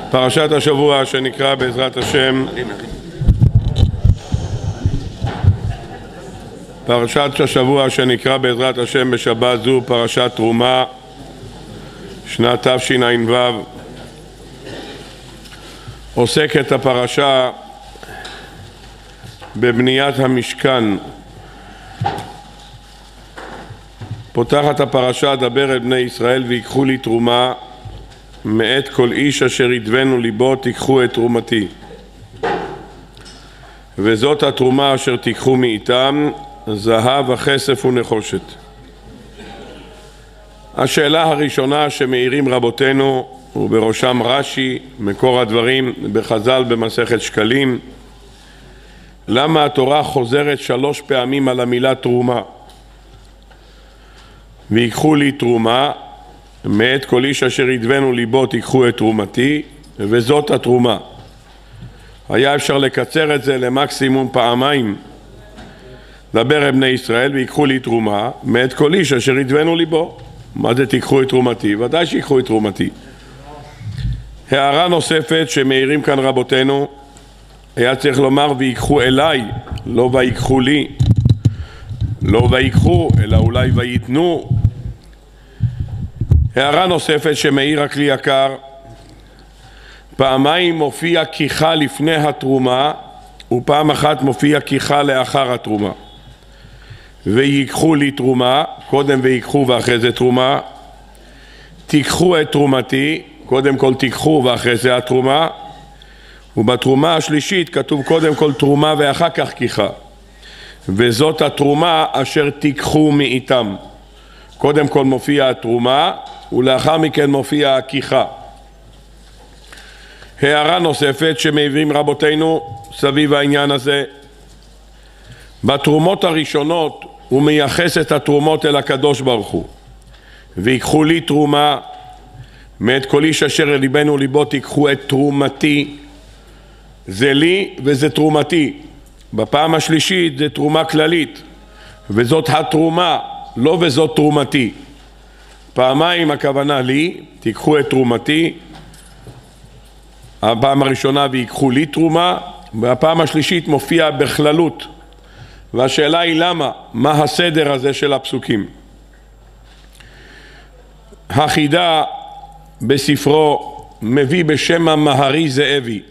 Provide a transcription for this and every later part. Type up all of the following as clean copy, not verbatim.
פרשת השבוע שנקרא בעזרת השם בשבת זו פרשת תרומה שנת תשע"ו. עוסקת הפרשה בבניית המשכן. פותחת הפרשה: דבר אל בני ישראל ויקחו לי תרומה, מאת כל איש אשר ידבנו ליבו תיקחו את תרומתי, וזאת התרומה אשר תיקחו מאיתם, זהב וכסף ונחושת. השאלה הראשונה שמעירים רבותינו, ובראשם רש"י מקור הדברים בחז"ל במסכת שקלים, למה התורה חוזרת 3 פעמים על המילה תרומה? ויקחו לי תרומה, מאת כל איש אשר ידבנו ליבו תיקחו את תרומתי, וזאת התרומה. היה אפשר לקצר את זה למקסימום פעמיים. דבר אל בני ישראל ויקחו לי תרומה, מאת כל איש אשר ידבנו ליבו. מה זה תיקחו את תרומתי? ודאי שיקחו את תרומתי. הערה נוספת שמעירים כאן רבותינו, היה צריך לומר ויקחו אליי, לא ויקחו לי, לא ויקחו אלא אולי ויתנו. הערה נוספת שמעיר הכלי יקר, פעמיים מופיע כיחה לפני התרומה ופעם אחת מופיע כיחה לאחר התרומה. ויקחו לי תרומה, קודם ויקחו ואחרי זה תרומה. תיקחו את תרומתי, קודם כל תיקחו ואחרי זה התרומה. ובתרומה השלישית כתוב קודם כל תרומה ואחר כך כיחה, וזאת התרומה אשר תיקחו מאיתם. קודם כל מופיע התרומה ולאחר מכן מופיע הכיחה. הערה נוספת שמעירים רבותינו סביב העניין הזה, בתרומות הראשונות הוא מייחס את התרומות אל הקדוש ברוך הוא. ויקחו לי תרומה, מאת כל איש אשר ליבנו ליבו תיקחו את תרומתי, זה לי וזה תרומתי. בפעם השלישית זה תרומה כללית, וזאת התרומה, לא וזאת תרומתי. פעמיים הכוונה לי, תיקחו את תרומתי. הפעם הראשונה ויקחו לי תרומה, והפעם השלישית מופיע בכללות. והשאלה היא למה? מה הסדר הזה של הפסוקים? החידה בספרו מביא בשם המהרי זאבי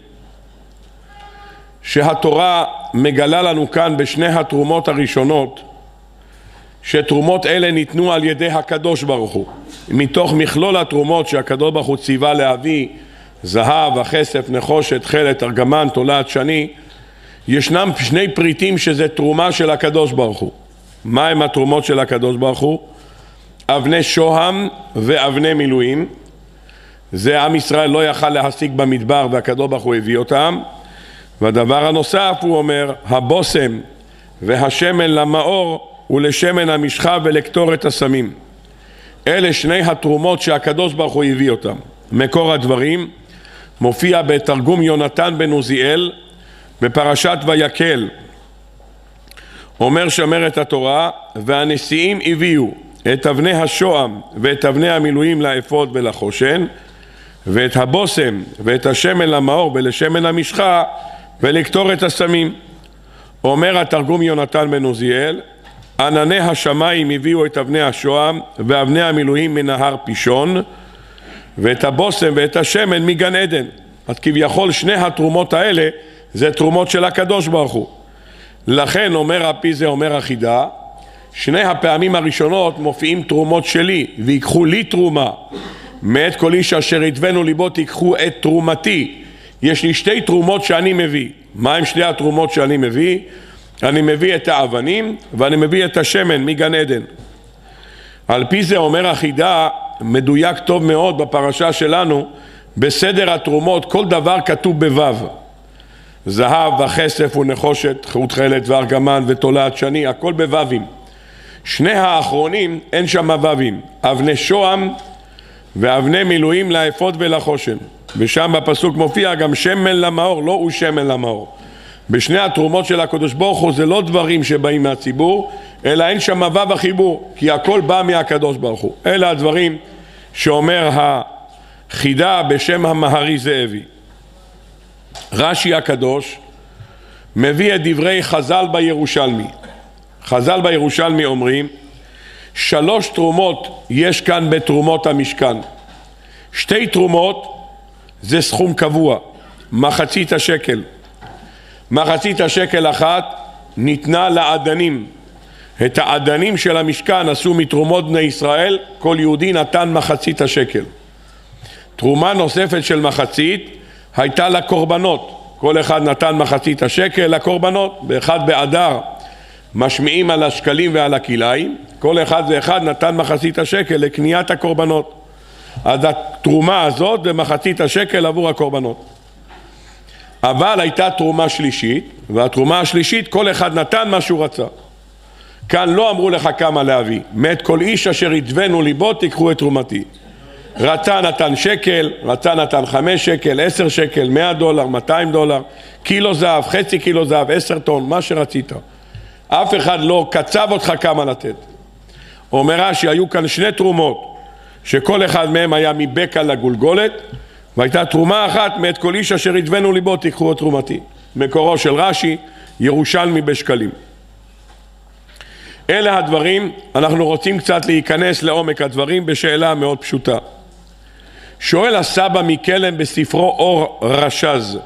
שהתורה מגלה לנו כאן בשני התרומות הראשונות שתרומות אלה ניתנו על ידי הקדוש ברוך הוא. מתוך מכלול התרומות שהקדוש ברוך הוא ציווה להביא, זהב, הכסף, נחושת, תכלת, ארגמן, תולעת, שני, ישנם 2 פריטים שזה תרומה של הקדוש ברוך הוא. מה הם התרומות של הקדוש ברוך הוא? אבני שוהם ואבני מילואים. זה עם ישראל לא יכל להשיג במדבר והקדוש ברוך הוא הביא אותם. והדבר הנוסף הוא אומר, הבוסם והשמן למאור ולשמן המשחה ולקטורת הסמים. אלה 2 התרומות שהקדוש ברוך הוא הביא אותם. מקור הדברים מופיע בתרגום יונתן בן עוזיאל בפרשת ויקל. שאומרת התורה, והנשיאים הביאו את אבני השוהם ואת אבני המילואים לאפוד ולחושן, ואת הבוסם ואת השמן למאור ולשמן המשחה ולקטורת הסמים. אומר התרגום יונתן בן עוזיאל, ענני השמיים הביאו את אבני השוהם ואבני המילואים מנהר פישון, ואת הבוסם ואת השמן מגן עדן. אז כביכול 2 התרומות האלה זה תרומות של הקדוש ברוך הוא. לכן אומר הפי זה אומר החידה, 2 הפעמים הראשונות מופיעים תרומות שלי, ויקחו לי תרומה, מאת כל איש אשר ידבנו ליבו תיקחו את תרומתי. יש לי 2 תרומות שאני מביא. מה הם 2 התרומות שאני מביא? אני מביא את האבנים ואני מביא את השמן מגן עדן. על פי זה אומר החידה, מדויק טוב מאוד בפרשה שלנו, בסדר התרומות כל דבר כתוב בוו. זהב וכסף ונחושת, תכלת וארגמן ותולעת שני, הכל בווים. 2 האחרונים אין שם וווים, אבני שוהם ואבני מילואים לאפוד ולחושן. ושם בפסוק מופיע גם שמן למאור, לא הוא שמן למאור. בשני התרומות של הקדוש ברוך הוא זה לא דברים שבאים מהציבור, אלא אין שם וו החיבור, כי הכל בא מהקדוש ברוך הוא. אלה הדברים שאומר חידה בשם המהרי זאבי. רש"י הקדוש מביא את דברי חז"ל בירושלמי. חז"ל בירושלמי אומרים 3 תרומות יש כאן בתרומות המשכן. 2 תרומות זה סכום קבוע, מחצית השקל. מחצית השקל אחת ניתנה לעדנים. את העדנים של המשכן עשו מתרומות בני ישראל, כל יהודי נתן מחצית השקל. תרומה נוספת של מחצית הייתה לקורבנות, כל אחד נתן מחצית השקל לקורבנות. באחד באדר משמיעים על השקלים ועל הכליים, כל אחד ואחד נתן מחצית השקל לקניית הקורבנות. אז התרומה הזאת זה מחצית השקל עבור הקורבנות. אבל הייתה תרומה שלישית, והתרומה השלישית כל אחד נתן מה שהוא רצה. כאן לא אמרו לך כמה להביא, מת כל איש אשר ידבנו ליבו תיקחו את תרומתי. רצה נתן שקל, רצה נתן 5 שקל, 10 שקל, $100, $200, קילו זהב, חצי קילו זהב, 10 טון, מה שרצית. אף אחד לא קצב אותך כמה לתת. אומר שהיו כאן 2 תרומות, שכל אחד מהם היה מבקע לגולגולת, והייתה תרומה אחת מאת כל איש אשר ידבנו ליבו תיקחו את תרומתי. מקורו של רש"י, ירושלמי בשקלים. אלה הדברים, אנחנו רוצים קצת להיכנס לעומק הדברים בשאלה מאוד פשוטה. שואל הסבא מקלם בספרו אור רשז,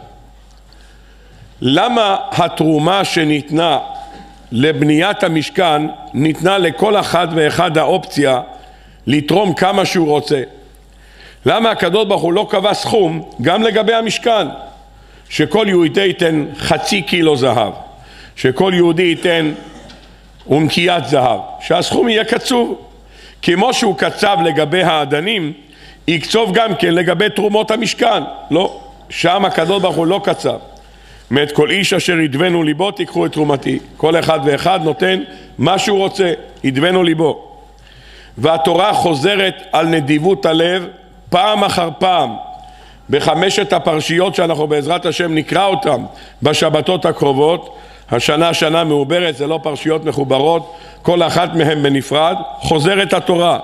למה התרומה שניתנה לבניית המשכן ניתנה לכל אחד ואחד האופציה לתרום כמה שהוא רוצה? למה הקדוש ברוך הוא לא קבע סכום גם לגבי המשכן? שכל יהודי ייתן חצי קילו זהב, שכל יהודי ייתן ונקיית זהב, שהסכום יהיה קצוב. כמו שהוא קצב לגבי העדנים, יקצוב גם כן לגבי תרומות המשכן. לא, שם הקדוש ברוך הוא לא קצב. מאת כל איש אשר ידבנו ליבו תיקחו את תרומתי. כל אחד ואחד נותן מה שהוא רוצה, ידבנו ליבו. והתורה חוזרת על נדיבות הלב פעם אחר פעם ב5 הפרשיות שאנחנו בעזרת השם נקרא אותם בשבתות הקרובות. השנה שנה מעוברת, זה לא פרשיות מחוברות, כל אחת מהם בנפרד. חוזרת התורה,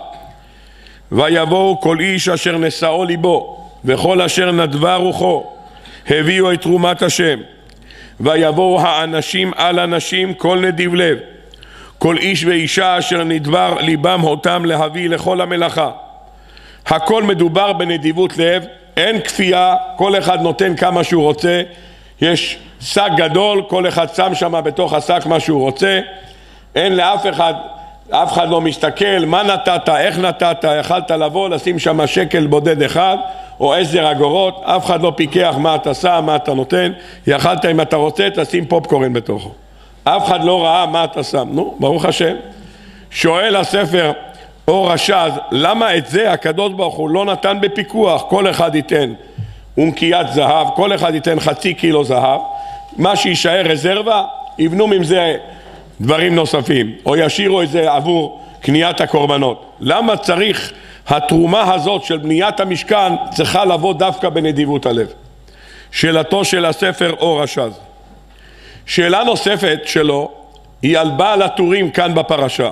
ויבואו כל איש אשר נשאו ליבו וכל אשר נדבה רוחו הביאו את תרומת השם, ויבואו האנשים על אנשים כל נדיב לב, כל איש ואישה אשר נדבר ליבם אותם להביא לכל המלאכה. הכל מדובר בנדיבות לב, אין כפייה, כל אחד נותן כמה שהוא רוצה. יש שק גדול, כל אחד שם שם בתוך השק מה שהוא רוצה, אין לאף אחד, אף אחד לא מסתכל מה נתת, איך נתת, יכלת לבוא לשים שם שקל בודד אחד או 10 אגורות, אף אחד לא פיקח מה אתה שם, מה אתה נותן. יכלת אם אתה רוצה תשים פופקורן בתוכו, אף אחד לא ראה מה אתה שם. נו, ברוך השם. שואל הספר אור רשז, למה את זה הקדוש ברוך הוא לא נתן בפיקוח? כל אחד ייתן ונקיית זהב, כל אחד ייתן חצי קילו זהב, מה שישאר רזרבה יבנו מזה דברים נוספים או ישאירו את זה עבור קניית הקורבנות. למה צריך התרומה הזאת של בניית המשכן צריכה לבוא דווקא בנדיבות הלב? שאלתו של הספר אור רשז. שאלה נוספת שלו היא על בעל הטורים כאן בפרשה.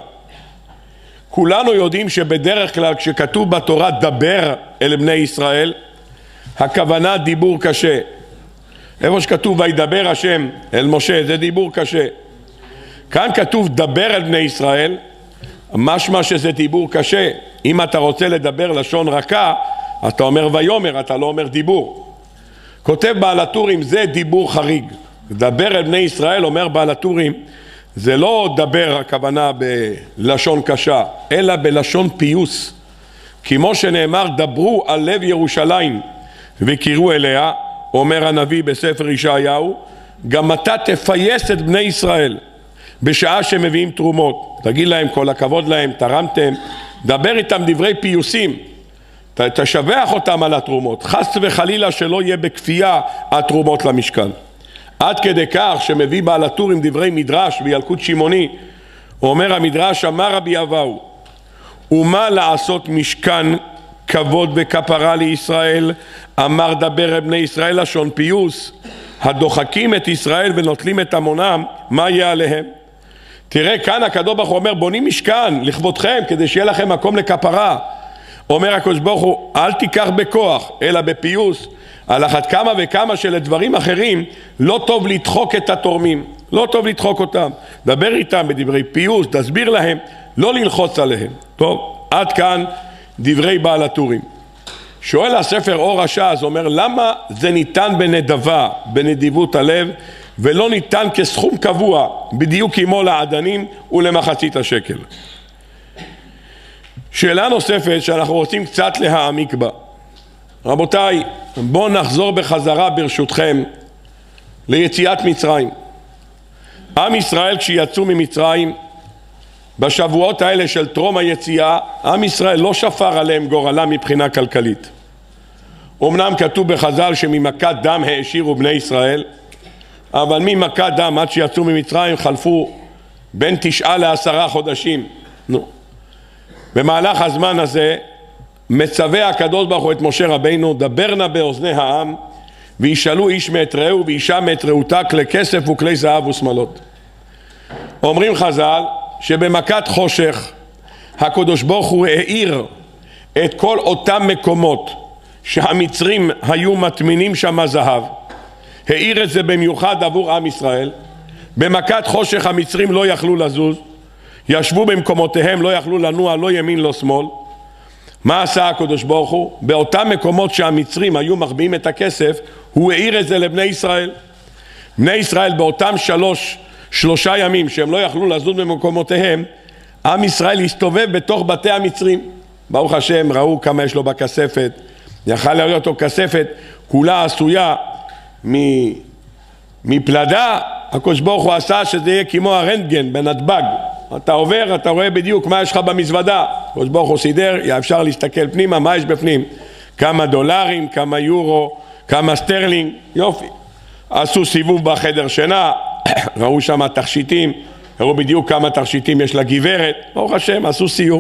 כולנו יודעים שבדרך כלל כשכתוב בתורה דבר אל בני ישראל, הכוונה דיבור קשה. איפה שכתוב וידבר השם אל משה, זה דיבור קשה. כאן כתוב דבר אל בני ישראל, משמע שזה דיבור קשה. אם אתה רוצה לדבר לשון רכה, אתה אומר ויומר, אתה לא אומר דיבור. כותב בעל הטורים, זה דיבור חריג. דבר אל בני ישראל, אומר בעל הטורים, זה לא דבר הכוונה בלשון קשה, אלא בלשון פיוס. כמו שנאמר, דברו על לב ירושלים וקראו אליה, אומר הנביא בספר ישעיהו, גם אתה תפייס את בני ישראל בשעה שמביאים תרומות. תגיד להם כל הכבוד להם, תרמתם, דבר איתם דברי פיוסים, תשבח אותם על התרומות, חס וחלילה שלא יהיה בכפייה התרומות למשכן. עד כדי כך שמביא בעל הטורים דברי מדרש בילקוט שמעוני, אומר המדרש, אמר רבי אבאו, ומה לעשות משכן כבוד וכפרה לישראל, אמר דבר אל בני ישראל לשון פיוס, הדוחקים את ישראל ונוטלים את המונם, מה יהיה עליהם? תראה כאן הקדוש ברוך הוא אומר, בונים משכן לכבודכם כדי שיהיה לכם מקום לכפרה. אומר הקדוש ברוך הוא, אל תיקח בכוח, אלא בפיוס. על אחת כמה וכמה שלדברים אחרים לא טוב לדחוק את התורמים, לא טוב לדחוק אותם. דבר איתם בדברי פיוס, תסביר להם, לא ללחוץ עליהם. טוב, עד כאן דברי בעל הטורים. שואל הספר אור הש"ס, אומר, למה זה ניתן בנדבה, בנדיבות הלב, ולא ניתן כסכום קבוע, בדיוק כמו לעדנים ולמחצית השקל? שאלה נוספת שאנחנו רוצים קצת להעמיק בה. רבותיי, בואו נחזור בחזרה ברשותכם ליציאת מצרים. עם ישראל כשיצאו ממצרים, בשבועות האלה של טרום היציאה, עם ישראל לא שפר עליהם גורלה מבחינה כלכלית. אמנם כתוב בחז"ל שממכת דם העשירו בני ישראל, אבל ממכת דם עד שיצאו ממצרים חלפו בין 9 ל10 חודשים. במהלך הזמן הזה מצווה הקדוש ברוך הוא את משה רבינו, דבר נא באוזני העם וישאלו איש מאת רעהו ואישה מאת רעותה כלי כסף וכלי זהב ושמלות. אומרים חז"ל שבמכת חושך הקדוש ברוך הוא האיר את כל אותם מקומות שהמצרים היו מטמינים שם זהב, האיר את זה במיוחד עבור עם ישראל. במכת חושך המצרים לא יכלו לזוז, ישבו במקומותיהם, לא יכלו לנוע לא ימין לא שמאל. מה עשה הקדוש ברוך הוא? באותם מקומות שהמצרים היו מחביאים את הכסף, הוא האיר את זה לבני ישראל. בני ישראל באותם שלושה ימים שהם לא יכלו לזוז במקומותיהם, עם ישראל הסתובב בתוך בתי המצרים. ברוך השם, ראו כמה יש לו בכספת, יכל להראות לו כספת כולה עשויה מפלדה. הקדוש ברוך הוא עשה שזה יהיה כמו הרנטגן בנתב"ג, אתה עובר, אתה רואה בדיוק מה יש לך במזוודה. הקדוש ברוך הוא סידר, אפשר להסתכל פנימה מה יש בפנים, כמה דולרים, כמה יורו, כמה סטרלינג, יופי. עשו סיבוב בחדר שינה, ראו שם תכשיטים, ראו בדיוק כמה תכשיטים יש לגברת, ברוך השם, עשו סיור.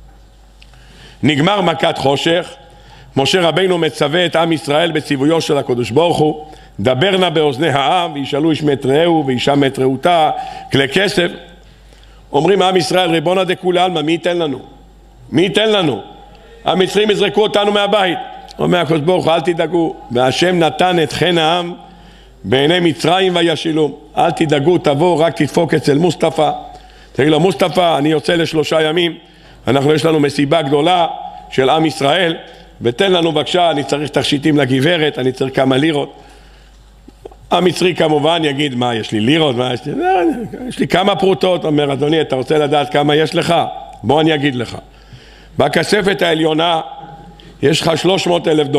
נגמר מכת חושך, משה רבינו מצווה את עם ישראל בציוויו של הקדוש ברוך הוא, דבר נא באוזני העם וישאלו איש מאת רעהו ואישה מאת רעותה כלי כסף. אומרים עם ישראל, ריבונא דכולי עלמא, מי ייתן לנו? מי ייתן לנו? המצרים יזרקו אותנו מהבית. אומר הקדוש ברוך הוא, אל תדאגו, והשם נתן את חן העם בעיני מצרים וישילום. אל תדאגו, תבואו, רק תדפוק אצל מוסטפא. תגיד לו, מוסטפא, אני יוצא ל3 ימים, יש לנו מסיבה גדולה של עם ישראל, ותן לנו בבקשה, אני צריך תכשיטים לגברת, אני צריך כמה לירות. המצרי כמובן יגיד, מה יש לי לירות? יש לי כמה פרוטות. אומר, אדוני, אתה רוצה לדעת כמה יש לך? בוא אני אגיד לך. בכספת העליונה יש לך $300,000.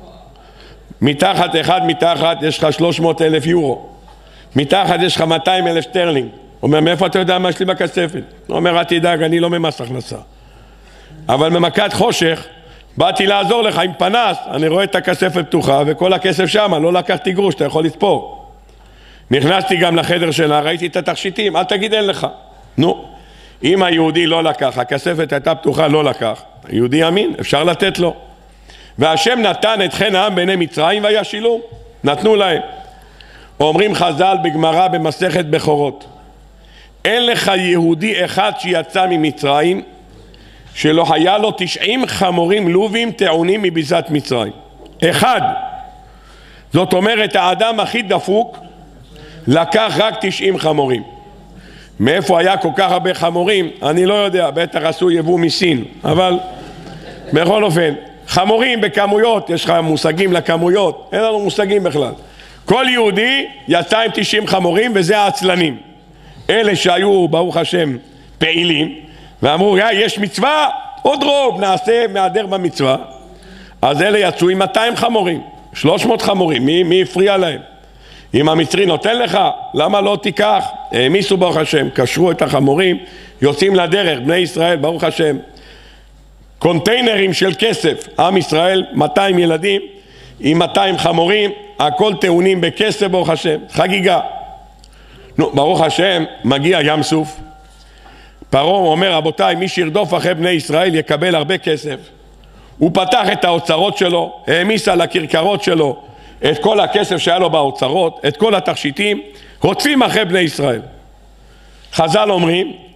מתחת יש לך 300,000 יורו. מתחת יש לך 200,000 סטרלינג. אומר, מאיפה אתה יודע מה יש לי בכספת? אומר, אל תדאג, אני לא ממס הכנסה. אבל במכת חושך באתי לעזור לך עם פנס, אני רואה את הכספת פתוחה וכל הכסף שם, לא לקחתי גרוש, אתה יכול לספור. נכנסתי גם לחדר שלה, ראיתי את התכשיטים, אל תגיד אין לך. נו, אם היהודי לא לקח, הכספת הייתה פתוחה, לא לקח, היהודי אמין, אפשר לתת לו. והשם נתן את חן העם בעיני מצרים וישילום, נתנו להם. אומרים חז"ל בגמרא במסכת בכורות, אין לך יהודי אחד שיצא ממצרים שלא היה לו 90 חמורים לובים טעונים מביזת מצרים. אחד. זאת אומרת, האדם הכי דפוק לקח רק 90 חמורים. מאיפה היה כל כך הרבה חמורים? אני לא יודע, בטח עשו יבוא מסין. אבל בכל אופן, חמורים בכמויות, יש לך מושגים לכמויות? אין לנו מושגים בכלל. כל יהודי יצא עם 90 חמורים, וזה העצלנים. אלה שהיו, ברוך השם, פעילים, ואמרו, יש מצווה, עוד רוב, נעשה מהדר במצווה. אז אלה יצאו עם 200 חמורים, 300 חמורים, מי הפריע להם? אם המצרי נותן לך, למה לא תיקח? העמיסו ברוך השם, קשרו את החמורים, יוצאים לדרך, בני ישראל, ברוך השם, קונטיינרים של כסף, עם ישראל, 200 ילדים, עם 200 חמורים, הכל טעונים בכסף, ברוך השם, חגיגה. נו, ברוך השם, מגיע ים סוף, פרעה אומר, רבותיי, מי שירדוף אחרי בני ישראל יקבל הרבה כסף. הוא פתח את האוצרות שלו, העמיס על הכרכרות שלו את כל הכסף שהיה לו באוצרות, את כל התכשיטים, רודפים אחרי בני ישראל. חז"ל אומרים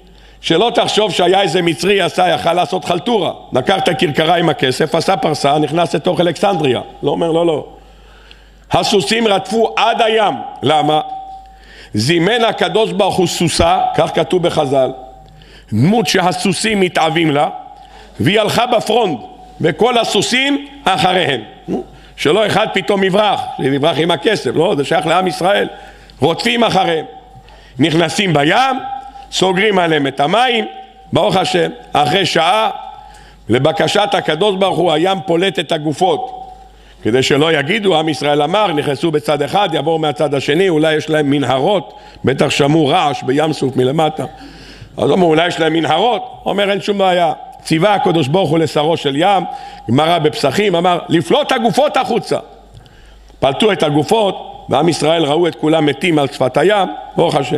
שלא תחשוב שהיה איזה מצרי יכל לעשות חלטורה. לקח את הכרכרה עם הכסף, עשה פרסה, נכנס לתוך אלכסנדריה. לא אומר, לא. הסוסים רדפו עד הים. למה? זימן הקדוש ברוך הוא סוסה, כך כתוב בחז"ל, דמות שהסוסים מתאבים לה, והיא הלכה בפרונט, וכל הסוסים אחריהם. שלא אחד פתאום יברח עם הכסף, לא, זה שייך לעם ישראל. רודפים אחריהם. נכנסים בים, סוגרים עליהם את המים, ברוך השם, אחרי שעה, לבקשת הקדוש ברוך הוא, הים פולט את הגופות. כדי שלא יגידו, עם ישראל אמר, נכנסו בצד אחד, יעבור מהצד השני, אולי יש להם מנהרות, בטח שמעו רעש בים סוף מלמטה. אז אמרו, אולי יש להם מנהרות, אומר, אין שום בעיה. ציווה הקדוש ברוך הוא לשרו של ים, גמרא בפסחים, אמר, לפלוט הגופות החוצה. פלטו את הגופות, ועם ישראל ראו את כולם מתים על שפת הים, ברוך השם.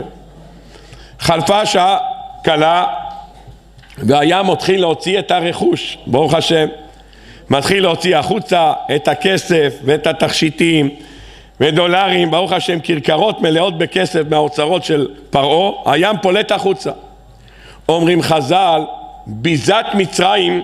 חלפה שעה קלה, והים מתחיל להוציא את הרכוש, ברוך השם. מתחיל להוציא החוצה את הכסף ואת התכשיטים ודולרים, ברוך השם, כרכרות מלאות בכסף מהאוצרות של פרעה, הים פולט החוצה. אומרים חז"ל, ביזת מצרים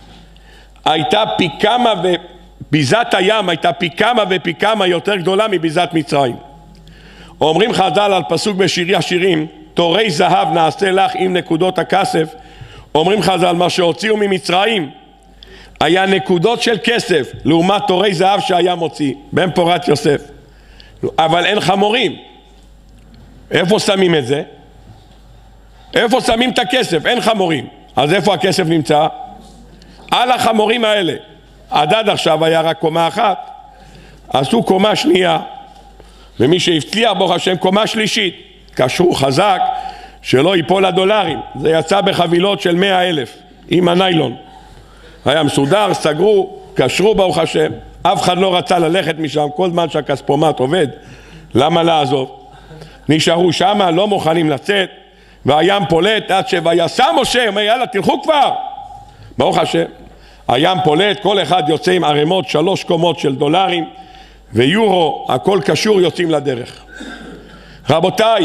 הייתה פי כמה ביזת הים הייתה פי כמה ופי כמה יותר גדולה מביזת מצרים. אומרים חז"ל על פסוק בשיר השירים, תורי זהב נעשה לך עם נקודות הכסף. אומרים חז"ל, מה שהוציאו ממצרים היה נקודות של כסף לעומת תורי זהב שהיה מוציא בן פורת יוסף. אבל אין חמורים. איפה שמים את זה? איפה שמים את הכסף? אין חמורים. אז איפה הכסף נמצא? על החמורים האלה. עד עכשיו היה רק קומה אחת, עשו קומה שנייה, ומי שהבטיח ברוך השם קומה שלישית, קשרו חזק שלא ייפול הדולרים. זה יצא בחבילות של 100,000 עם הניילון, היה מסודר, סגרו, קשרו ברוך השם. אף אחד לא רצה ללכת משם, כל זמן שהכספומט עובד, למה לעזוב? נשארו שם, לא מוכנים לצאת, והים פולט עד שויסע משה, אומר יאללה תלכו כבר, ברוך השם. הים פולט, כל אחד יוצא עם ערימות 3 קומות של דולרים ויורו, הכל קשור, יוצאים לדרך. רבותיי,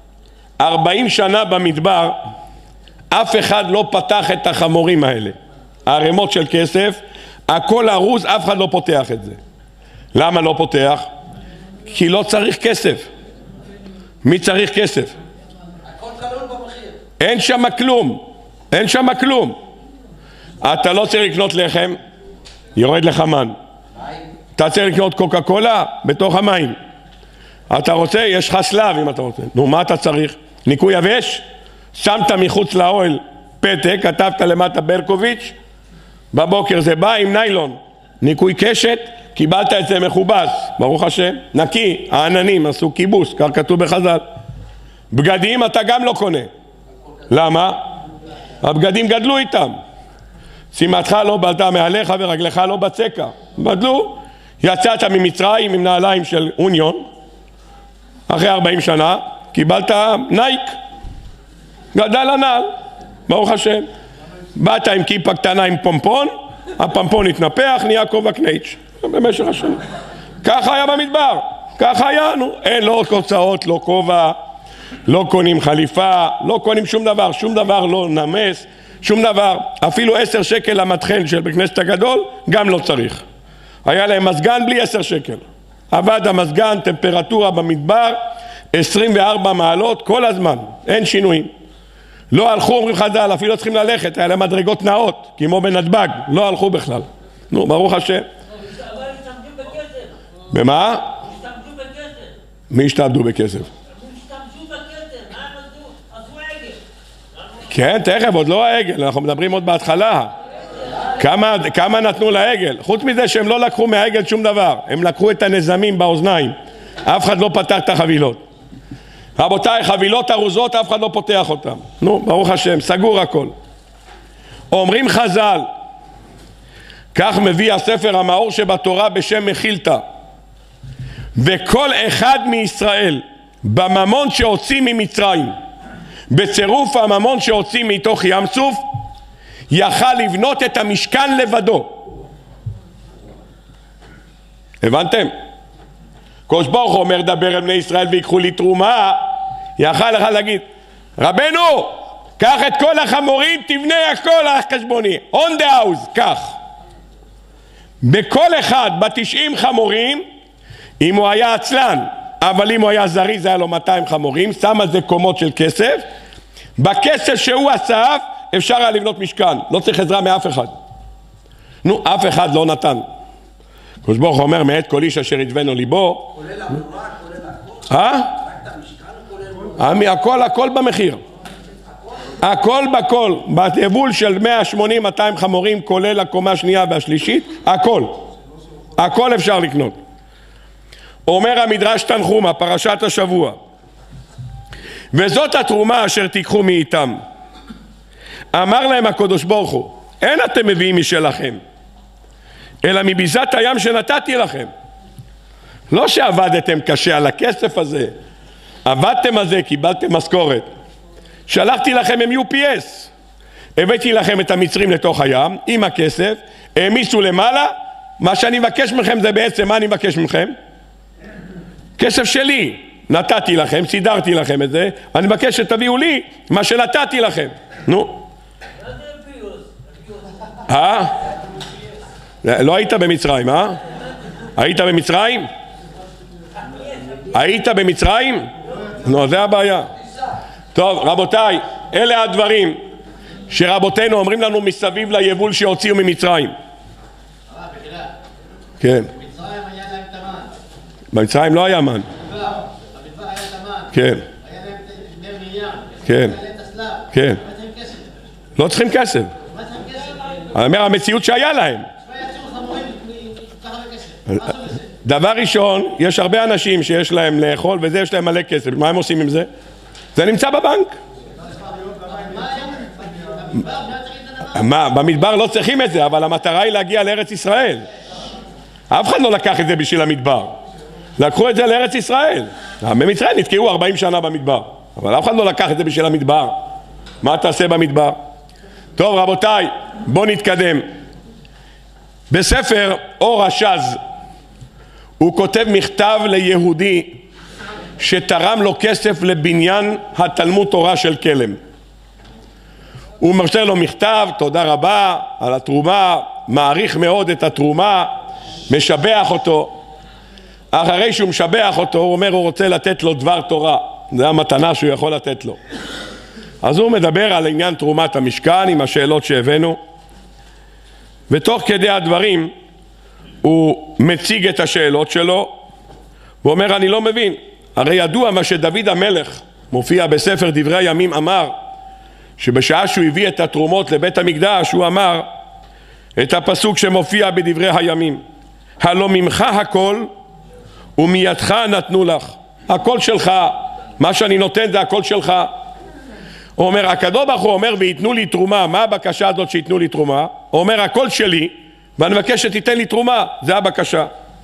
40 שנה במדבר אף אחד לא פתח את החמורים האלה, הערימות של כסף, הכל ארוז, אף אחד לא פותח את זה. למה לא פותח? כי לא צריך כסף. מי צריך כסף? הכל כלול במחיר. אין שם כלום, אין שם כלום. אתה לא צריך לקנות לחם, יורד לך מן. אתה צריך לקנות קוקה קולה בתוך המים. אתה רוצה, יש לך סלב אם אתה רוצה. נו, מה אתה צריך? ניקוי יבש? שמת מחוץ לאוהל פתק, כתבת למטה ברקוביץ', בבוקר זה בא עם ניילון, ניקוי קשת, קיבלת את זה מכובס, ברוך השם, נקי, העננים עשו כיבוס, כך כתוב בחז"ל. בגדים אתה גם לא קונה. למה? הבגדים גדלו איתם. שימתך לא בלטה מעליך ורגלך לא בצקה. בדלו. יצאת ממצרים עם נעליים של אוניון, אחרי 40 שנה, קיבלת נייק. גדל הנעל, ברוך השם. באת עם כיפה קטנה עם פומפון, הפומפון התנפח, נהיה כובע קנייץ' במשך השנה. ככה היה במדבר, ככה היה, נו. אין לא קוצאות, לא כובע, לא קונים חליפה, לא קונים שום דבר, שום דבר לא נמס, שום דבר. אפילו 10 שקל למטחן של בכנסת הגדול, גם לא צריך. היה להם מזגן בלי 10 שקל. עבד המזגן, טמפרטורה במדבר, 24 מעלות כל הזמן, אין שינויים. לא הלכו, אומרים חז"ל, אפילו לא צריכים ללכת, היה להם מדרגות נאות, כמו בנתב"ג, לא הלכו בכלל. נו, ברוך השם. אבל השתמשו בכסף. במה? השתמשו בכסף. מי השתמשו בכסף? השתמשו בכסף, מה הם עשו? עשו עגל. כן, תכף, עוד לא העגל, אנחנו מדברים עוד בהתחלה. כמה נתנו לעגל? חוץ מזה שהם לא לקחו מהעגל שום דבר, הם לקחו את הנזמים באוזניים. אף אחד לא פתח את החבילות. רבותיי, חבילות ארוזות, אף אחד לא פותח אותם. נו, ברוך השם, סגור הכל. אומרים חז"ל, כך מביא הספר המאור שבתורה בשם מחילתא, וכל אחד מישראל בממון שהוציא ממצרים, בצירוף הממון שהוציא מתוך ים סוף, יכל לבנות את המשכן לבדו. הבנתם? קדוש ברוך הוא אומר, דבר אל בני ישראל ויקחו לי תרומה. יכל לך להגיד, רבנו, קח את כל החמורים, תבנה הכל על החשבוני. on the house, קח. בכל אחד, ב-90 חמורים, אם הוא היה עצלן, אבל אם הוא היה זריז, היה לו 200 חמורים, שם על זה קומות של כסף, בכסף שהוא אסף, אפשר היה לבנות משכן, לא צריך עזרה מאף אחד. נו, אף אחד לא נתן. הקדוש ברוך הוא אומר, מאת כל איש אשר ידבנו ליבו. כולל המורה, כולל הכל? רק את המשכן כולל? הכל במחיר. הכל בכל, ביבול של 180-200 חמורים, כולל הקומה השנייה והשלישית, הכל אפשר לקנות. אומר המדרש תנחומה, פרשת השבוע, וזאת התרומה אשר תיקחו מאיתם. אמר להם הקדוש ברוך הוא, אין אתם מביאים משלכם, אלא מביזת הים שנתתי לכם. לא שעבדתם קשה על הכסף הזה, עבדתם על זה, קיבלתם משכורת. שלחתי לכם עם UPS, הבאתי לכם את המצרים לתוך הים עם הכסף, העמיסו למעלה. מה שאני מבקש מכם זה בעצם, מה אני מבקש מכם? כסף שלי, נתתי לכם, סידרתי לכם את זה, אני מבקש שתביאו לי מה שנתתי לכם. נו. לא היית במצרים, היית במצרים? היית במצרים? נו, זה הבעיה. טוב, רבותיי, אלה הדברים שרבותינו אומרים לנו מסביב ליבול שהוציאו ממצרים. כן. במצרים היה להם תמן. במצרים לא היה מן. במדבר היה תמן. כן. היה להם נר מרים. כן. היה להם את הסלב. כן. מה צריכים כסף? לא צריכים כסף. מה צריכים כסף? אני אומר, המציאות שהיה להם. מה יצאו חמורים ככה בכסף? מה עשו בזה? דבר ראשון, יש הרבה אנשים שיש להם לאכול וזה יש להם מלא כסף. מה הם עושים עם זה? זה נמצא בבנק. במדבר לא צריכים את זה, אבל המטרה היא להגיע לארץ ישראל. אף אחד לא לקח את זה בשביל המדבר. לקחו את זה לארץ ישראל. במצרים נתקעו 40 שנה במדבר, אבל אף אחד לא לקח את זה בשביל המדבר. מה תעשה במדבר? טוב רבותיי, בואו נתקדם. בספר אור השז הוא כותב מכתב ליהודי שתרם לו כסף לבניין התלמוד תורה של כלם. הוא מרשה לו מכתב, תודה רבה על התרומה, מעריך מאוד את התרומה, משבח אותו. אחרי שהוא משבח אותו, הוא אומר הוא רוצה לתת לו דבר תורה, זה המתנה שהוא יכול לתת לו. אז הוא מדבר על עניין תרומת המשכן עם השאלות שהבאנו, ותוך כדי הדברים הוא מציג את השאלות שלו, הוא אומר אני לא מבין, הרי ידוע מה שדוד המלך מופיע בספר דברי הימים אמר, שבשעה שהוא הביא את התרומות לבית המקדש הוא אמר את הפסוק שמופיע בדברי הימים, הלא ממך הכל ומידך נתנו לך, הכל שלך, מה שאני נותן זה הכל שלך. הוא אומר, הקדוש ברוך הוא אומר ויתנו לי תרומה, מה הבקשה הזאת שיתנו לי תרומה? הוא אומר הכל שלי ואני מבקש שתיתן לי תרומה, זה הבקשה.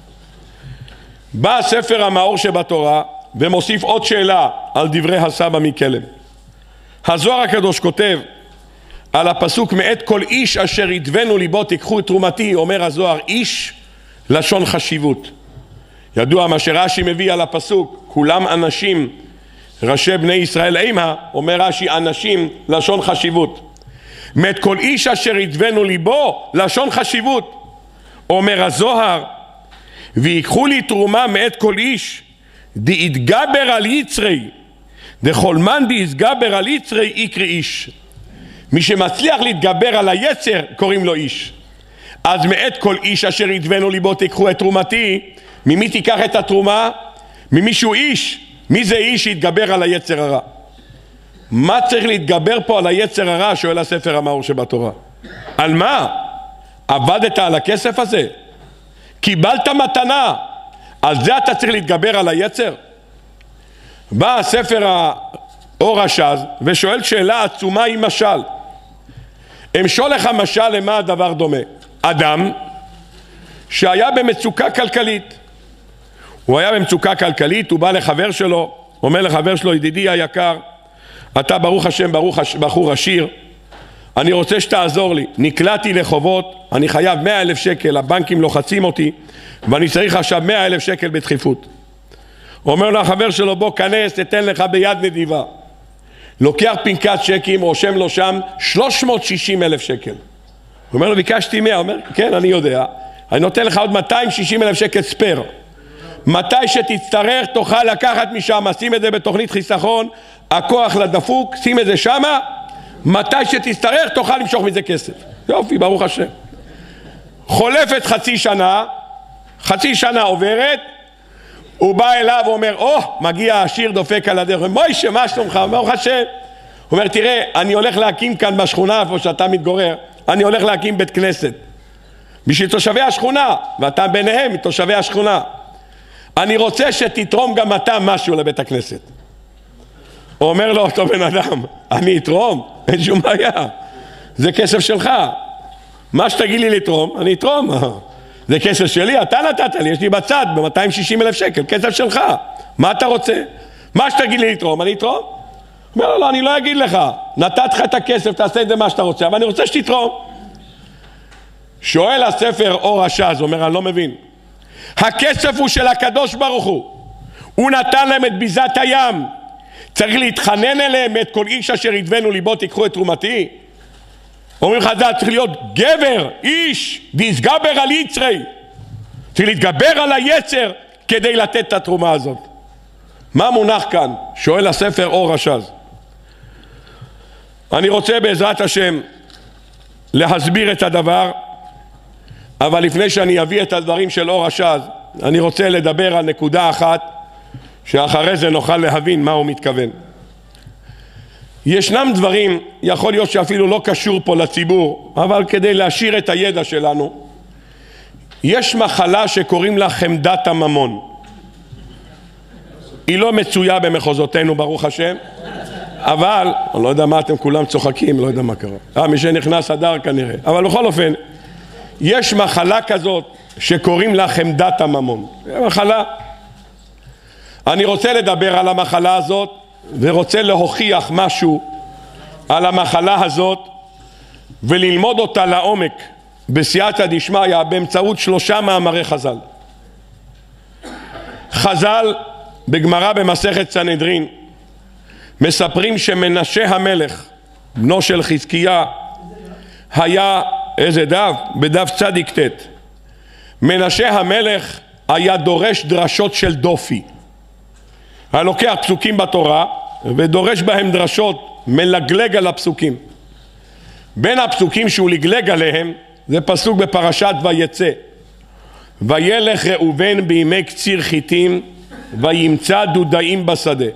בא ספר המאור שבתורה ומוסיף עוד שאלה על דברי הסבא מכלם. הזוהר הקדוש כותב על הפסוק מאת כל איש אשר ידבנו ליבו תיקחו את תרומתי, אומר הזוהר איש לשון חשיבות. ידוע מה שרש"י מביא על הפסוק כולם אנשים ראשי בני ישראל אימה, אומר רש"י אנשים לשון חשיבות. מאת כל איש אשר ידבנו ליבו לשון חשיבות. אומר הזוהר ויקחו לי תרומה מאת כל איש דהתגבר על יצרי דכל מן דהתגבר על יצרי יקרא איש. מי שמצליח להתגבר על היצר קוראים לו איש. אז מאת כל איש אשר ידבנו ליבו תיקחו את תרומתי, ממי תיקח את התרומה? ממישהו איש. מי זה איש שיתגבר על היצר הרע? מה צריך להתגבר פה על היצר הרע? שואל הספר המאור שבתורה. על מה? עבדת על הכסף הזה? קיבלת מתנה, על זה אתה צריך להתגבר על היצר? בא הספר האור השז ושואל שאלה עצומה עם משל. אמשול לך משל למה הדבר דומה? אדם שהיה במצוקה כלכלית, הוא היה במצוקה כלכלית, הוא בא לחבר שלו, אומר לחבר שלו ידידי היקר, אתה ברוך השם בחור עשיר, אני רוצה שתעזור לי, נקלעתי לחובות, אני חייב 100,000 שקל, הבנקים לוחצים אותי ואני צריך עכשיו 100,000 שקל בדחיפות. הוא אומר לחבר שלו בוא כנס, תתן לך ביד נדיבה. לוקח פנקס צ'קים, רושם לו שם 360,000 שקל. הוא אומר לו, ביקשתי 100, הוא אומר, כן, אני יודע, אני נותן לך עוד 260,000 שקל ספר. מתי שתצטרך תוכל לקחת משם, שים את זה בתוכנית חיסכון, הכוח לדפוק, שים את זה שמה, מתי שתצטרך תוכל למשוך מזה כסף. יופי, ברוך השם. חולפת חצי שנה עוברת, הוא בא אליו ואומר, מגיע העשיר דופק על הדרך, מוישה, מה שלומך? ברוך השם. הוא אומר, תראה, אני הולך להקים כאן בשכונה איפה שאתה מתגורר, אני הולך להקים בית כנסת בשביל תושבי השכונה, ואתה ביניהם מתושבי השכונה. אני רוצה שתתרום גם אתה משהו לבית הכנסת. הוא אומר לו, אותו בן אדם, אני אתרום? אין שום בעיה, זה כסף שלך, מה שתגיד לי לתרום, אני אתרום. זה כסף שלי, אתה נתת לי, יש לי בצד ב-260,000 שקל, כסף שלך, מה אתה רוצה? מה שתגיד לי לתרום, אני אתרום? הוא אומר לו, לא, אני לא אגיד לך, נתת לך את הכסף, תעשה את זה מה שאתה רוצה, אבל אני רוצה שתתרום. שואל הספר אור הש"ז, אומר, אני לא מבין, הכסף הוא של הקדוש ברוך הוא נתן להם את ביזת הים, צריך להתחנן אליהם, את כל איש אשר ידבנו ליבו תיקחו את תרומתי? אומרים חז"ל, צריך להיות גבר, איש, ויסגבר על יצרי, צריך להתגבר על היצר כדי לתת את התרומה הזאת. מה מונח כאן? שואל הספר אור הש"ז. אני רוצה בעזרת השם להסביר את הדבר, אבל לפני שאני אביא את הדברים של אור הש"ז, אני רוצה לדבר על נקודה אחת, שאחרי זה נוכל להבין מה הוא מתכוון. ישנם דברים, יכול להיות שאפילו לא קשור פה לציבור, אבל כדי להשאיר את הידע שלנו, יש מחלה שקוראים לה חמדת הממון. היא לא מצויה במחוזותינו ברוך השם, אבל, אני לא יודע מה אתם כולם צוחקים, לא יודע מה קרה. מי שנכנס הדר כנראה. אבל בכל אופן, יש מחלה כזאת שקוראים לה חמדת הממון. היא מחלה. אני רוצה לדבר על המחלה הזאת, ורוצה להוכיח משהו על המחלה הזאת, וללמוד אותה לעומק בסייעתא דשמיא באמצעות 3 מאמרי חז"ל. חז"ל בגמרא במסכת סנהדרין מספרים שמנשה המלך, בנו של חזקיה, היה, איזה דף? בדף צדיק ט'. מנשה המלך היה דורש דרשות של דופי. היה לוקח פסוקים בתורה ודורש בהם דרשות, מלגלג על הפסוקים. בין הפסוקים שהוא לגלג עליהם זה פסוק בפרשת ויצא, וילך ראובן בימי קציר חיטים וימצא דודאים בשדה.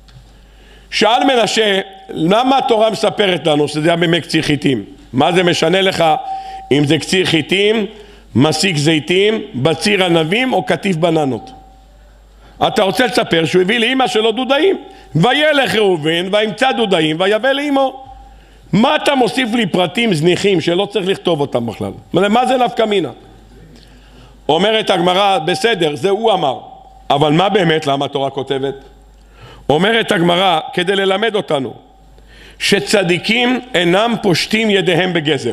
שאל מנשה, למה התורה מספרת לנו שזה היה בימי קציר חיטים? מה זה משנה לך אם זה קציר חיטים, מסיק זיתים, בציר ענבים או כתיף בננות? אתה רוצה לספר שהוא הביא לאמא שלו דודאים, וילך ראובן וימצא דודאים ויבא לאמו. מה אתה מוסיף לי פרטים זניחים שלא צריך לכתוב אותם בכלל? מה זה נפקא מינה? אומרת הגמרא, בסדר, זה הוא אמר, אבל מה באמת, למה התורה כותבת? אומרת הגמרא, כדי ללמד אותנו שצדיקים אינם פושטים ידיהם בגזל.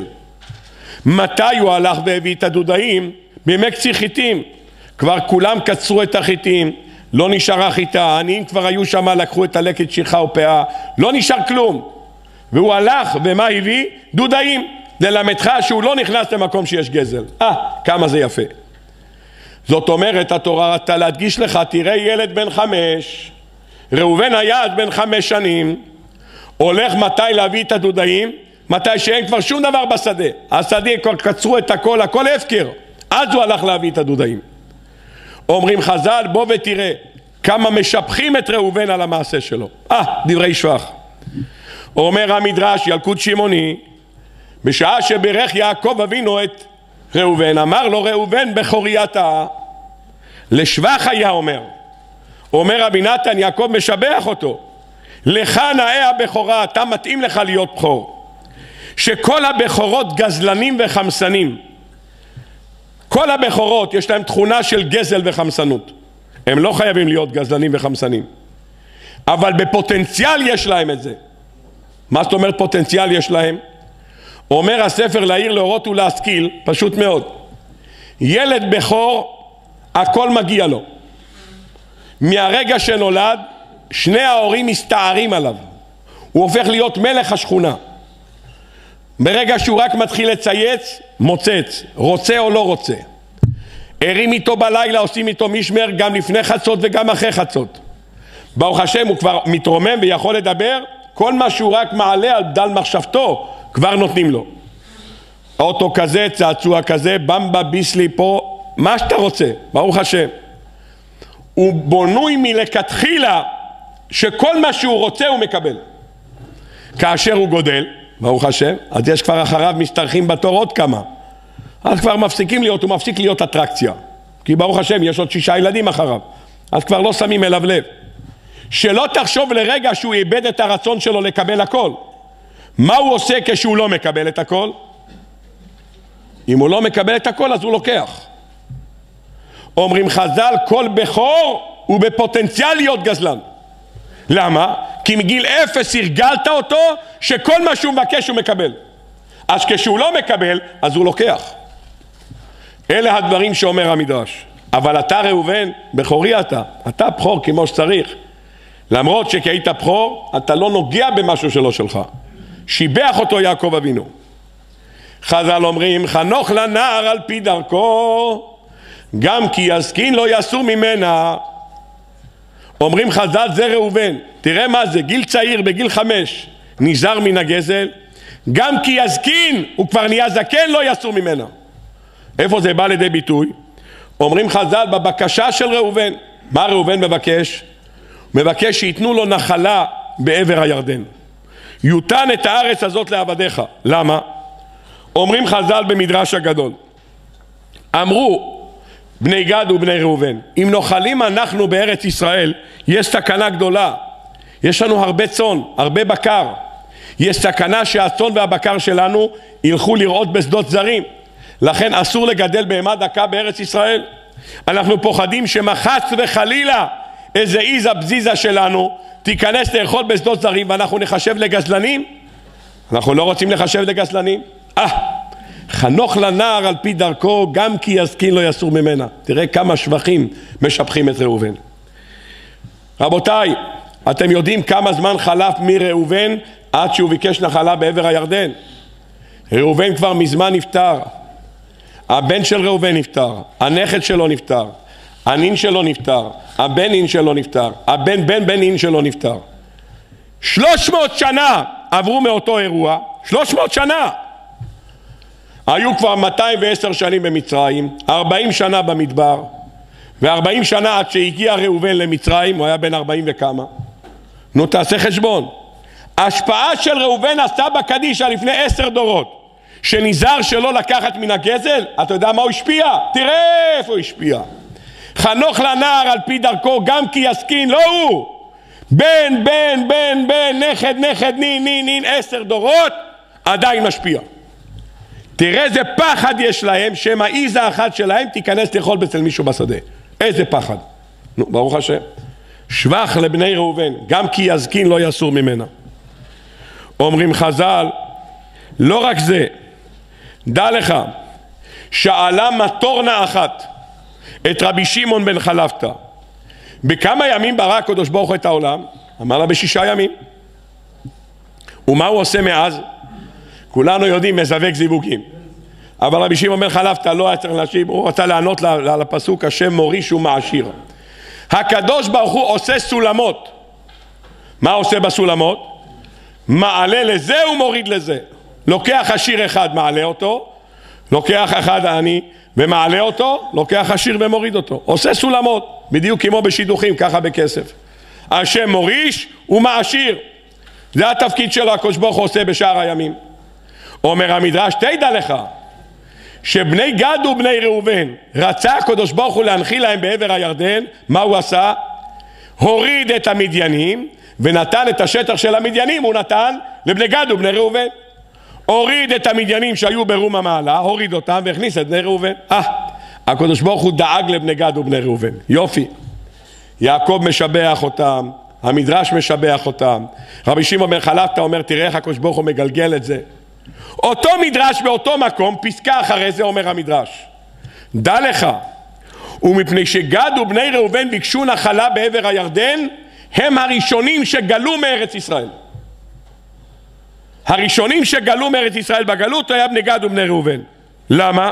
מתי הוא הלך והביא את הדודאים? בימי קציר חיטים, כבר כולם קצרו את החיטים, לא נשארה חיטה, העניים כבר היו שם, לקחו את הלקט שכחה ופאה, לא נשאר כלום. והוא הלך, ומה הביא? דודאים. ללמדך שהוא לא נכנס למקום שיש גזל. כמה זה יפה. זאת אומרת, התורה רצתה להדגיש לך, תראה ילד בן 5, ראובן היה אז בן 5 שנים, הולך מתי להביא את הדודאים? מתי שאין כבר שום דבר בשדה. השדה כבר קצרו את הכל, הכל הפקר. אז הוא הלך להביא את הדודאים. אומרים חז"ל, בוא ותראה כמה משבחים את ראובן על המעשה שלו. דברי שבח. אומר המדרש, ילקוט שמעוני, בשעה שברך יעקב אבינו את ראובן, אמר לו ראובן בכורי אתה. לשבח היה אומר רבי נתן, יעקב משבח אותו, לך נאה הבכורה, אתה מתאים לך להיות בכור. שכל הבכורות גזלנים וחמסנים, כל הבכורות יש להם תכונה של גזל וחמסנות. הם לא חייבים להיות גזלנים וחמסנים, אבל בפוטנציאל יש להם את זה. מה זאת אומרת פוטנציאל יש להם? אומר הספר להעיר להורות ולהשכיל, פשוט מאוד. ילד בכור, הכל מגיע לו. מהרגע שנולד, שני ההורים מסתערים עליו. הוא הופך להיות מלך השכונה. ברגע שהוא רק מתחיל לצייץ, מוצץ, רוצה או לא רוצה. ערים איתו בלילה, עושים איתו משמר גם לפני חצות וגם אחרי חצות. ברוך השם הוא כבר מתרומם ויכול לדבר, כל מה שהוא רק מעלה על בדל מחשבתו כבר נותנים לו. אוטו כזה, צעצוע כזה, במבה, ביסלי פה, מה שאתה רוצה, ברוך השם. הוא בונוי מלכתחילה שכל מה שהוא רוצה הוא מקבל. כאשר הוא גודל, ברוך השם, אז יש כבר אחריו משתרכים בתור עוד כמה. אז כבר מפסיקים להיות, הוא מפסיק להיות אטרקציה. כי ברוך השם יש עוד 6 ילדים אחריו. אז כבר לא שמים אליו לב. שלא תחשוב לרגע שהוא איבד את הרצון שלו לקבל הכל. מה הוא עושה כשהוא לא מקבל את הכל? אם הוא לא מקבל את הכל אז הוא לוקח. אומרים חז"ל, כל בכור הוא בפוטנציאל להיות גזלן. למה? כי מגיל 0 הרגלת אותו שכל מה שהוא מבקש הוא מקבל. אז כשהוא לא מקבל אז הוא לוקח. אלה הדברים שאומר המדרש. אבל אתה ראובן, בכורי אתה בכור כמו שצריך. למרות שכי היית בכור, אתה לא נוגע במשהו שלא שלך. שיבח אותו יעקב אבינו. חז"ל אומרים, חנוך לנער על פי דרכו, גם כי יזקין לא יסור ממנה. אומרים חז"ל, זה ראובן. תראה מה זה, גיל צעיר בגיל 5 נזהר מן הגזל, גם כי יזקין הוא כבר נהיה זקן לא יסור ממנה. איפה זה בא לידי ביטוי? אומרים חז"ל בבקשה של ראובן. מה ראובן מבקש? מבקש שיתנו לו נחלה בעבר הירדן. יותן את הארץ הזאת לעבדיך. למה? אומרים חז"ל במדרש הגדול, אמרו בני גד ובני ראובן, אם נוחלים אנחנו בארץ ישראל יש סכנה גדולה. יש לנו הרבה צאן, הרבה בקר. יש סכנה שהצאן והבקר שלנו ילכו לרעות בשדות זרים. לכן אסור לגדל בהמה דקה בארץ ישראל. אנחנו פוחדים שמחץ וחלילה איזה איזה בזיזה שלנו תיכנס לאכול בשדות זרים ואנחנו נחשב לגזלנים. אנחנו לא רוצים לחשב לגזלנים. חנוך לנער על פי דרכו, גם כי יזקין לא יסור ממנה. תראה כמה שבחים משבחים את ראובן. רבותיי, אתם יודעים כמה זמן חלף מראובן עד שהוא ביקש נחלה בעבר הירדן? ראובן כבר מזמן נפטר. הבן של ראובן נפטר, הנכד שלו נפטר, הנין שלו נפטר, הבן נין שלו נפטר, הבן בן בן נין שלו נפטר. 300 שנה עברו מאותו אירוע. 300 שנה. היו כבר 210 שנים במצרים, 40 שנה במדבר, ו40 שנה עד שהגיע ראובן למצרים, הוא היה בן 40 וכמה. נו תעשה חשבון. ההשפעה של ראובן עשתה בקדישא לפני 10 דורות, שנזהר שלא לקחת מן הגזל. אתה יודע מה הוא השפיע? תראה איפה הוא השפיע. חנוך לנער על פי דרכו, גם כי יזקין, לא הוא, בן בן בן בן נכד נכד נין נין נין 10 דורות עדיין משפיע. תראה איזה פחד יש להם שמה איזה אחת שלהם תיכנס לאכול אצל מישהו בשדה. איזה פחד. נו, ברוך השם. שבח לבני ראובן, גם כי יזקין לא יסור ממנה. אומרים חז"ל, לא רק זה, דע לך, שאלה מטורנה אחת את רבי שמעון בן חלפתא, בכמה ימים ברא הקדוש ברוך הוא את העולם? אמר לה ב6 ימים. ומה הוא עושה מאז? כולנו יודעים, מזווק זיווגים. אבל רבי שמעון בן חלפתא לא היה צריך להשיב, הוא רצה לענות על הפסוק השם מוריש ומעשיר. הקדוש ברוך הוא עושה סולמות. מה עושה בסולמות? מעלה לזה ומוריד לזה. לוקח עשיר אחד מעלה אותו, לוקח אחד עני ומעלה אותו, לוקח עשיר ומוריד אותו. עושה סולמות, בדיוק כמו בשידוכים, ככה בכסף. השם מוריש ומעשיר. זה התפקיד שלו, הקדוש ברוך הוא עושה בשאר הימים. אומר המדרש, תדע לך שבני גד ובני ראובן רצה הקדוש ברוך הוא להנחיל להם בעבר הירדן. מה הוא עשה? הוריד את המדיינים ונתן את השטח של המדיינים, הוא נתן לבני גד ובני ראובן. הוריד את המדיינים שהיו ברום המעלה, הוריד אותם והכניס את בני ראובן. הקדוש ברוך הוא דאג לבני גד ובני ראובן. יופי. יעקב משבח אותם, המדרש משבח אותם. רבי שמעון בן חלפתא אומר, תראה איך הקדוש ברוך הוא מגלגל את זה. אותו מדרש באותו מקום, פסקה אחרי זה אומר המדרש, דע לך, ומפני שגד ובני ראובן ביקשו נחלה בעבר הירדן, הם הראשונים שגלו מארץ ישראל. הראשונים שגלו מארץ ישראל בגלות היה בני גד ובני ראובן. למה?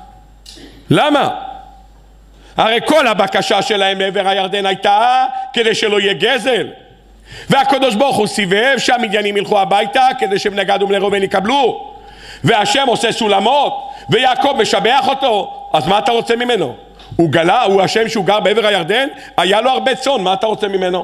למה? הרי כל הבקשה שלהם לעבר הירדן הייתה כדי שלא יהיה גזל, והקדוש ברוך הוא סיבב שהמדיינים ילכו הביתה כדי שבני גד ובני ראובן יקבלו, והשם עושה סולמות ויעקב משבח אותו. אז מה אתה רוצה ממנו? הוא גלה, הוא השם שהוא גר בעבר הירדן, היה לו הרבה צאן, מה אתה רוצה ממנו?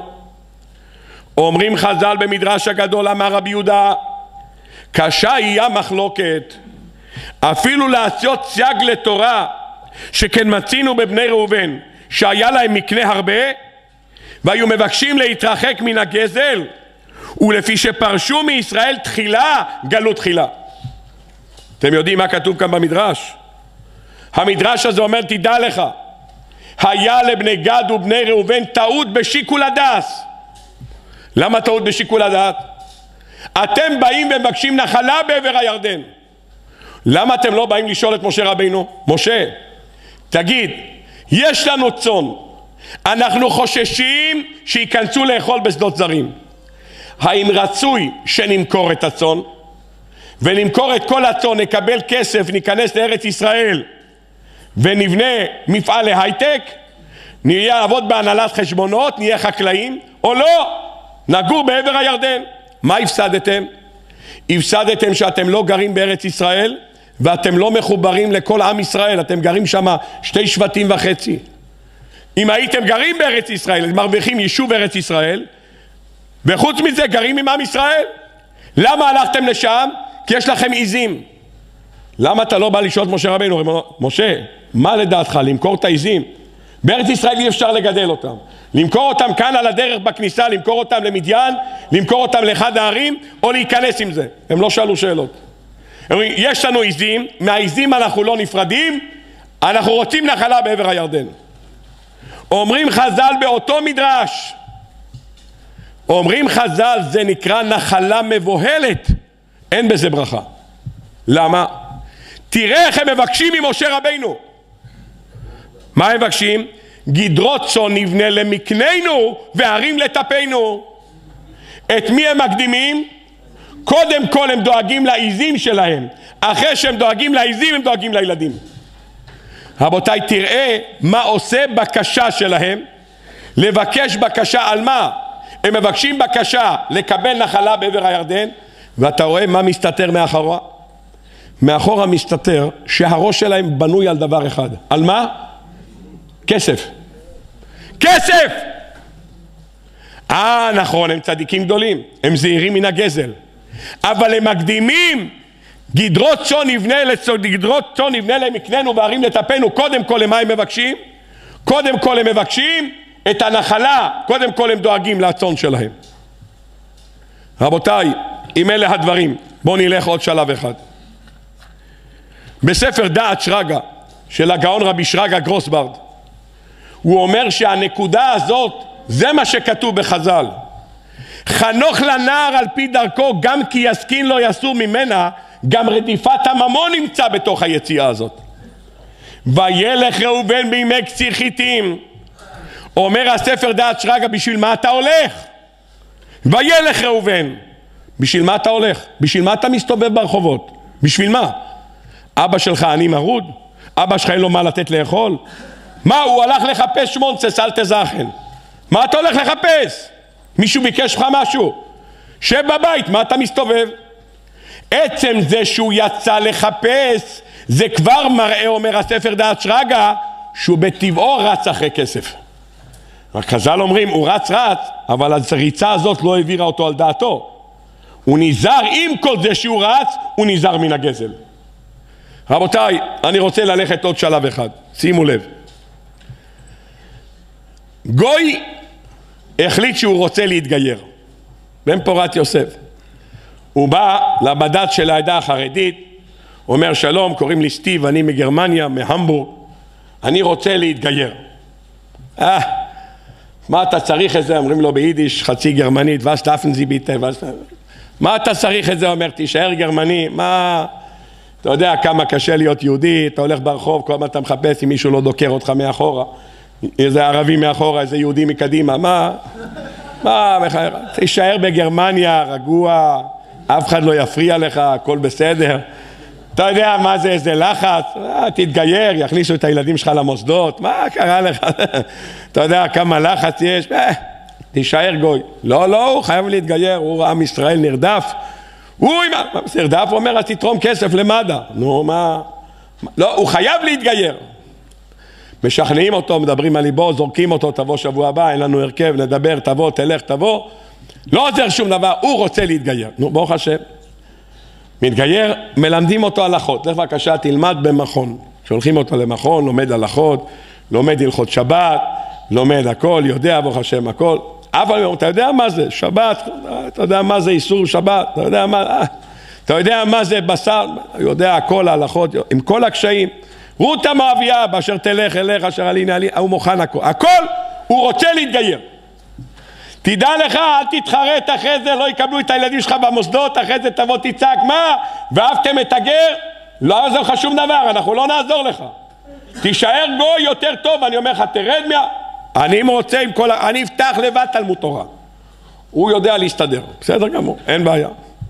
אומרים חז"ל במדרש הגדול, אמר רבי יהודה, קשה היא המחלוקת, אפילו לעשות סייג לתורה, שכן מצינו בבני ראובן שהיה להם מקנה הרבה והיו מבקשים להתרחק מן הגזל, ולפי שפרשו מישראל תחילה גלו תחילה. אתם יודעים מה כתוב כאן במדרש? המדרש הזה אומר, תדע לך, היה לבני גד ובני ראובן טעות בשיקול הדעת. למה טעות בשיקול הדעת? אתם באים ומבקשים נחלה בעבר הירדן, למה אתם לא באים לשאול את משה רבינו? משה, תגיד, יש לנו צאן, אנחנו חוששים שיכנסו לאכול בשדות זרים, האם רצוי שנמכור את הצאן ונמכור את כל הצאן, נקבל כסף, ניכנס לארץ ישראל ונבנה מפעל להייטק, נהיה לעבוד בהנהלת חשבונות, נהיה חקלאים, או לא, נגור בעבר הירדן? מה הפסדתם? הפסדתם שאתם לא גרים בארץ ישראל ואתם לא מחוברים לכל עם ישראל, אתם גרים שם 2.5 שבטים. אם הייתם גרים בארץ ישראל, מרוויחים יישוב ארץ ישראל, וחוץ מזה גרים עם עם ישראל. למה הלכתם לשם? כי יש לכם עיזים. למה אתה לא בא לשאול את משה רבינו? משה, מה לדעתך, למכור את העיזים? בארץ ישראל אי אפשר לגדל אותם, למכור אותם כאן על הדרך בכניסה, למכור אותם למדיין, למכור אותם לאחד הערים, או להיכנס עם זה? הם לא שאלו שאלות. יש לנו עיזים, מהעיזים אנחנו לא נפרדים, אנחנו רוצים נחלה בעבר הירדן. אומרים חז"ל באותו מדרש, אומרים חז"ל, זה נקרא נחלה מבוהלת, אין בזה ברכה. למה? תראה איך הם מבקשים ממשה רבינו. מה הם מבקשים? גדרות צאן נבנה למקננו והרים לטפנו. את מי הם מקדימים? קודם כל הם דואגים לעיזים שלהם, אחרי שהם דואגים לעיזים הם דואגים לילדים. רבותיי, תראה מה עושה בקשה שלהם. לבקש בקשה על מה? הם מבקשים בקשה לקבל נחלה בעבר הירדן, ואתה רואה מה מסתתר מאחורה? מאחורה מסתתר שהראש שלהם בנוי על דבר אחד. על מה? כסף. כסף! נכון, הם צדיקים גדולים, הם זהירים מן הגזל, אבל הם מקדימים גדרות צאן נבנה למקננו והרים לטפנו. קודם כל למה הם מבקשים? קודם כל הם מבקשים את הנחלה, קודם כל הם דואגים לצאן שלהם. רבותיי, אם אלה הדברים, בואו נלך עוד שלב אחד. בספר דעת שרגא של הגאון רבי שרגא גרוסברד, הוא אומר שהנקודה הזאת, זה מה שכתוב בחז"ל, חנוך לנער על פי דרכו, גם כי יסכין לא יסור ממנה, גם רדיפת הממון נמצא בתוך היציאה הזאת. וילך ראובן בימי קציר חיטים, אומר הספר דעת שרגא, בשביל מה אתה הולך? וילך ראובן, בשביל מה אתה הולך? בשביל מה אתה מסתובב ברחובות? בשביל מה? אבא שלך עני מרוד? אבא שלך אין לו מה לתת לאכול? מה, הוא הלך לחפש שמונצס אל תזכן? מה אתה הולך לחפש? מישהו ביקש לך משהו? שב בבית, מה אתה מסתובב? עצם זה שהוא יצא לחפש, זה כבר מראה, אומר הספר דעת שרגא, שהוא בטבעו רץ אחרי כסף. חז"ל אומרים, הוא רץ, אבל הריצה הזאת לא העבירה אותו על דעתו. הוא נזהר, עם כל זה שהוא רץ, הוא נזהר מן הגזל. רבותיי, אני רוצה ללכת עוד שלב אחד, שימו לב. גוי החליט שהוא רוצה להתגייר, בן פורת יוסף. הוא בא לבד"ץ של העדה החרדית, אומר, שלום, קוראים לי סטיב, אני מגרמניה, מהמבורג, אני רוצה להתגייר. מה אתה צריך את זה? אומרים לו ביידיש, חצי גרמנית, was darfen Sie bitte? מה אתה צריך את זה? אומר, תישאר גרמני. מה, אתה יודע כמה קשה להיות יהודי, אתה הולך ברחוב, כל מה אתה מחפש אם מישהו לא דוקר אותך מאחורה, איזה ערבי מאחורה, איזה יהודי מקדימה, מה, תישאר בגרמניה, רגוע, אף אחד לא יפריע לך, הכל בסדר. אתה יודע מה זה איזה לחץ, תתגייר, יכניסו את הילדים שלך למוסדות, מה קרה לך? אתה יודע כמה לחץ יש, תישאר גוי. לא, הוא חייב להתגייר, הוא עם ישראל נרדף. הוא נרדף, הוא אומר, אז תתרום כסף למד"א. נו, מה? לא, הוא חייב להתגייר. משכנעים אותו, מדברים על ליבו, זורקים אותו, תבוא שבוע הבא, אין לנו הרכב, נדבר, תבוא, תלך, תבוא. לא עוזר שום דבר, הוא רוצה להתגייר. נו, ברוך השם. מתגייר, מלמדים אותו הלכות. לך בבקשה, תלמד במכון. שולחים אותו למכון, לומד הלכות, לומד הלכות שבת, לומד הכל, יודע ברוך השם הכל. אבל אתה יודע מה זה שבת, אתה יודע מה זה איסור שבת, אתה יודע מה זה בשר, יודע הכל ההלכות, עם כל הקשיים. רות המואביה, באשר תלך אליך, אשר עליני עלי, הוא מוכן הכל. הכל, הוא רוצה להתגייר. תדע לך, אל תתחרט אחרי זה, לא יקבלו את הילדים שלך במוסדות, אחרי זה תבוא תצעק, מה? ואהבתם את הגר? לא יעזור לך שום דבר, אנחנו לא נעזור לך. תישאר גוי יותר טוב, אני אומר לך, תרד אני רוצה עם כל אני אפתח לבד תלמוד תורה. הוא יודע להסתדר, בסדר גמור, אין בעיה.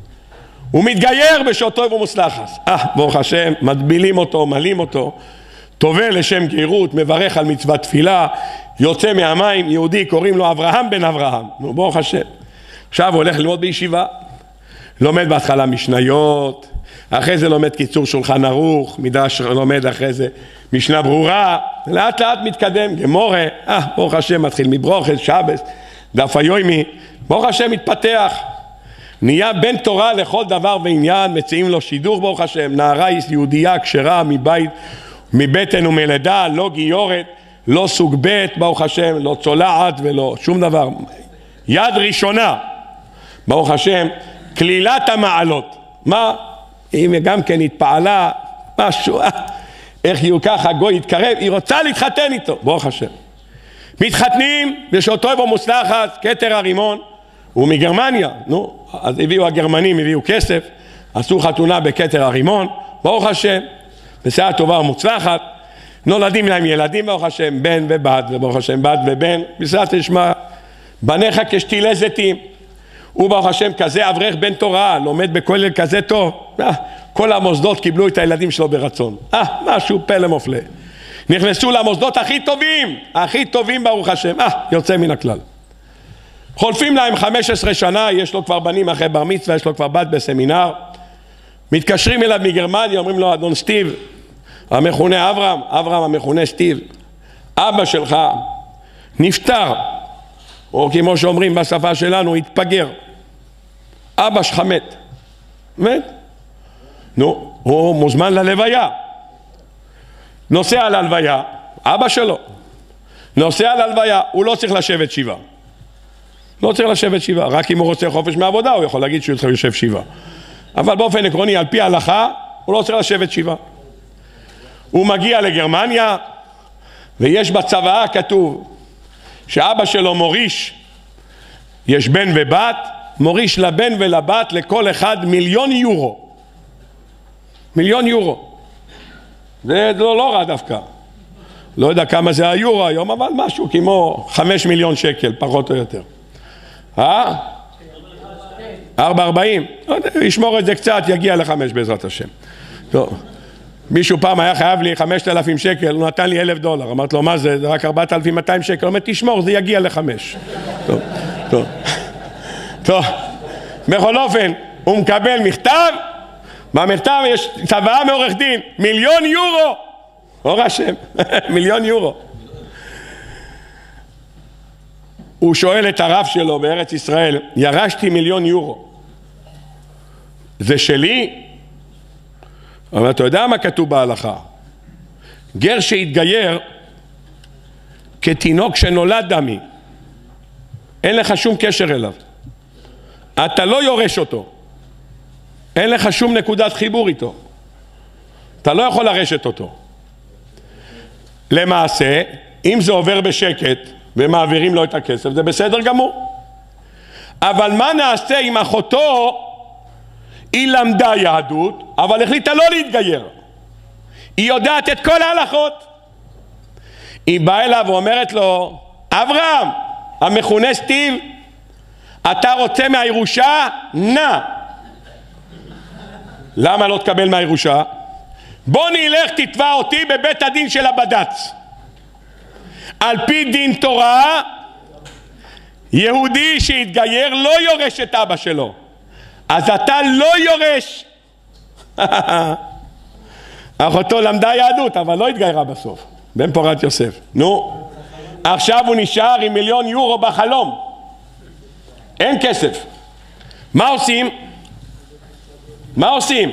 הוא מתגייר בשעות טוב ומוצלחת. ברוך השם, מדבילים אותו, מלים אותו, טובל לשם גירות, מברך על מצוות תפילה, יוצא מהמים, יהודי, קוראים לו אברהם בן אברהם. נו, ברוך השם. עכשיו הוא הולך ללמוד בישיבה, לומד בהתחלה משניות, אחרי זה לומד קיצור שולחן ערוך, מדרש לומד אחרי זה משנה ברורה, לאט לאט מתקדם, גמורה, ברוך השם, מתחיל מברוכת, שבס, דף היומי, ברוך השם מתפתח, נהיה בן תורה לכל דבר ועניין, מציעים לו שידוך ברוך השם, נערה יהודייה כשרה מבטן ומלידה, לא גיורת, לא סוג ב' ברוך השם, לא צולעת ולא שום דבר, יד ראשונה, ברוך השם, כלילת המעלות, מה? אם גם כן התפעלה, משהו, איך יהיו ככה, גוי יתקרב, היא רוצה להתחתן איתו, ברוך השם. מתחתנים, בשעות טוב ומוצלחת, כתר הרימון, הוא מגרמניה, נו, אז הביאו הגרמנים, הביאו כסף, עשו חתונה בכתר הרימון, ברוך השם, בשעה טובה ומוצלחת, נולדים להם ילדים, ברוך השם, בן ובת, וברוך השם, בת ובן, בסעת תשמע, בניך כשתילי זיתים, הוא ברוך השם כזה אברך בן תורה, לומד בכולל כזה טוב, כל המוסדות קיבלו את הילדים שלו ברצון, משהו פלא מופלא, נכנסו למוסדות הכי טובים ברוך השם, יוצא מן הכלל. חולפים להם 15 שנה, יש לו כבר בנים אחרי בר מצווה, יש לו כבר בת בסמינר, מתקשרים אליו מגרמניה, אומרים לו, אדון סטיב, המכונה אברהם המכונה סטיב, אבא שלך נפטר, או כמו שאומרים בשפה שלנו, התפגר, אבא שלך מת, נו, הוא מוזמן ללוויה, נוסע להלוויה, אבא שלו, נוסע להלוויה, הוא לא צריך לשבת שבעה, לא צריך לשבת שבעה, רק אם הוא רוצה חופש מעבודה, הוא יכול להגיד שהוא צריך לשבת שבעה, אבל באופן עקרוני, על פי ההלכה, הוא לא צריך לשבת שבעה. הוא מגיע לגרמניה, ויש בצוואה כתוב, שאבא שלו מוריש, יש בן ובת, מוריש לבן ולבת לכל אחד 1,000,000 יורו. 1,000,000 יורו. זה לא רע דווקא. לא יודע כמה זה היורו היום, אבל משהו כמו 5 מיליון שקל, פחות או יותר. 440? ישמור את זה קצת, יגיע ל5 בעזרת השם. טוב. מישהו פעם היה חייב לי 5,000 שקל, הוא נתן לי $1,000. אמרת לו, מה זה? זה רק 4,200 שקל. הוא אומר, תשמור, זה יגיע ל5. טוב. בכל אופן, הוא מקבל מכתב, במכתב יש צוואה מעורך דין, 1,000,000 יורו. אור השם, 1,000,000 יורו. הוא שואל את הרב שלו בארץ ישראל, ירשתי 1,000,000 יורו. זה שלי? אבל אתה יודע מה כתוב בהלכה? גר שהתגייר כתינוק שנולד דמי, אין לך שום קשר אליו, אתה לא יורש אותו, אין לך שום נקודת חיבור איתו, אתה לא יכול לרשת אותו. למעשה, אם זה עובר בשקט ומעבירים לו את הכסף, זה בסדר גמור. אבל מה נעשה אם אחותו היא למדה יהדות, אבל החליטה לא להתגייר? היא יודעת את כל ההלכות. היא באה אליו ואומרת לו, אברהם, המכונה סטיב, אתה רוצה מהירושה? נא. למה לא תקבל מהירושה? בוא נלך תתבע אותי בבית הדין של הבד"ץ. על פי דין תורה, יהודי שהתגייר לא יורש את אבא שלו, אז אתה לא יורש. אחותו למדה יהדות אבל לא התגיירה בסוף, בן פורת יוסף. נו, עכשיו הוא נשאר עם 1,000,000 יורו בחלום, אין כסף. מה עושים? מה עושים?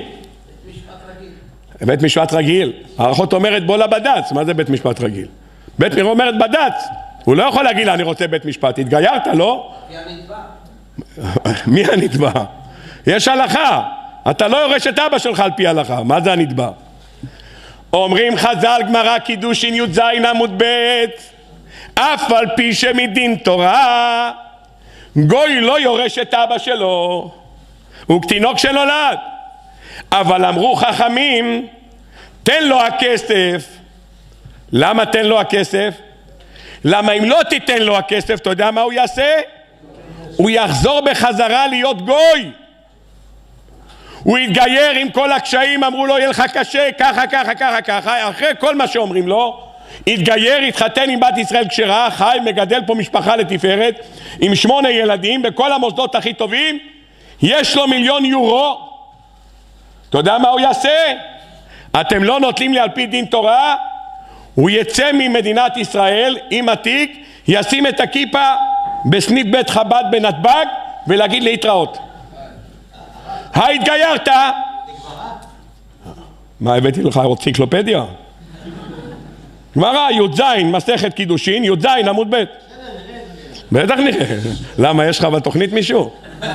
בית משפט רגיל. האחות אומרת בוא לבד"ץ. מה זה בית משפט רגיל? בית משפט אומרת בד"ץ. הוא לא יכול להגיד לה אני רוצה בית משפט. התגיירת, לא? מי הנתבע? מי הנתבע? יש הלכה. אתה לא יורש את אבא שלך על פי הלכה. מה זה הנתבע? אומרים חז"ל גמרא קידושין י"ז עמוד ב', אף על פי שמדין תורה גוי לא יורש את אבא שלו, הוא תינוק שנולד. אבל אמרו חכמים תן לו הכסף. למה תן לו הכסף? למה אם לא תיתן לו הכסף, אתה יודע מה הוא יעשה? הוא יחזור בחזרה להיות גוי. הוא יתגייר עם כל הקשיים, אמרו לו יהיה לך קשה, ככה, ככה, ככה, ככה, אחרי כל מה שאומרים לו, יתגייר, יתחתן עם בת ישראל כשרה, חי, מגדל פה משפחה לתפארת, עם 8 ילדים, בכל המוסדות הכי טובים, יש לו 1,000,000 יורו. אתה יודע מה הוא יעשה? אתם לא נוטלים לי על פי דין תורה, הוא יצא ממדינת ישראל עם התיק, ישים את הכיפה בסניף בית חב"ד בנתב"ג, ולהגיד להתראות. התגיירת? מה הבאתי לך? אנציקלופדיה? גמרא י"ז מסכת קידושין י"ז עמוד ב'. בטח נראה. למה יש לך בתוכנית מישהו?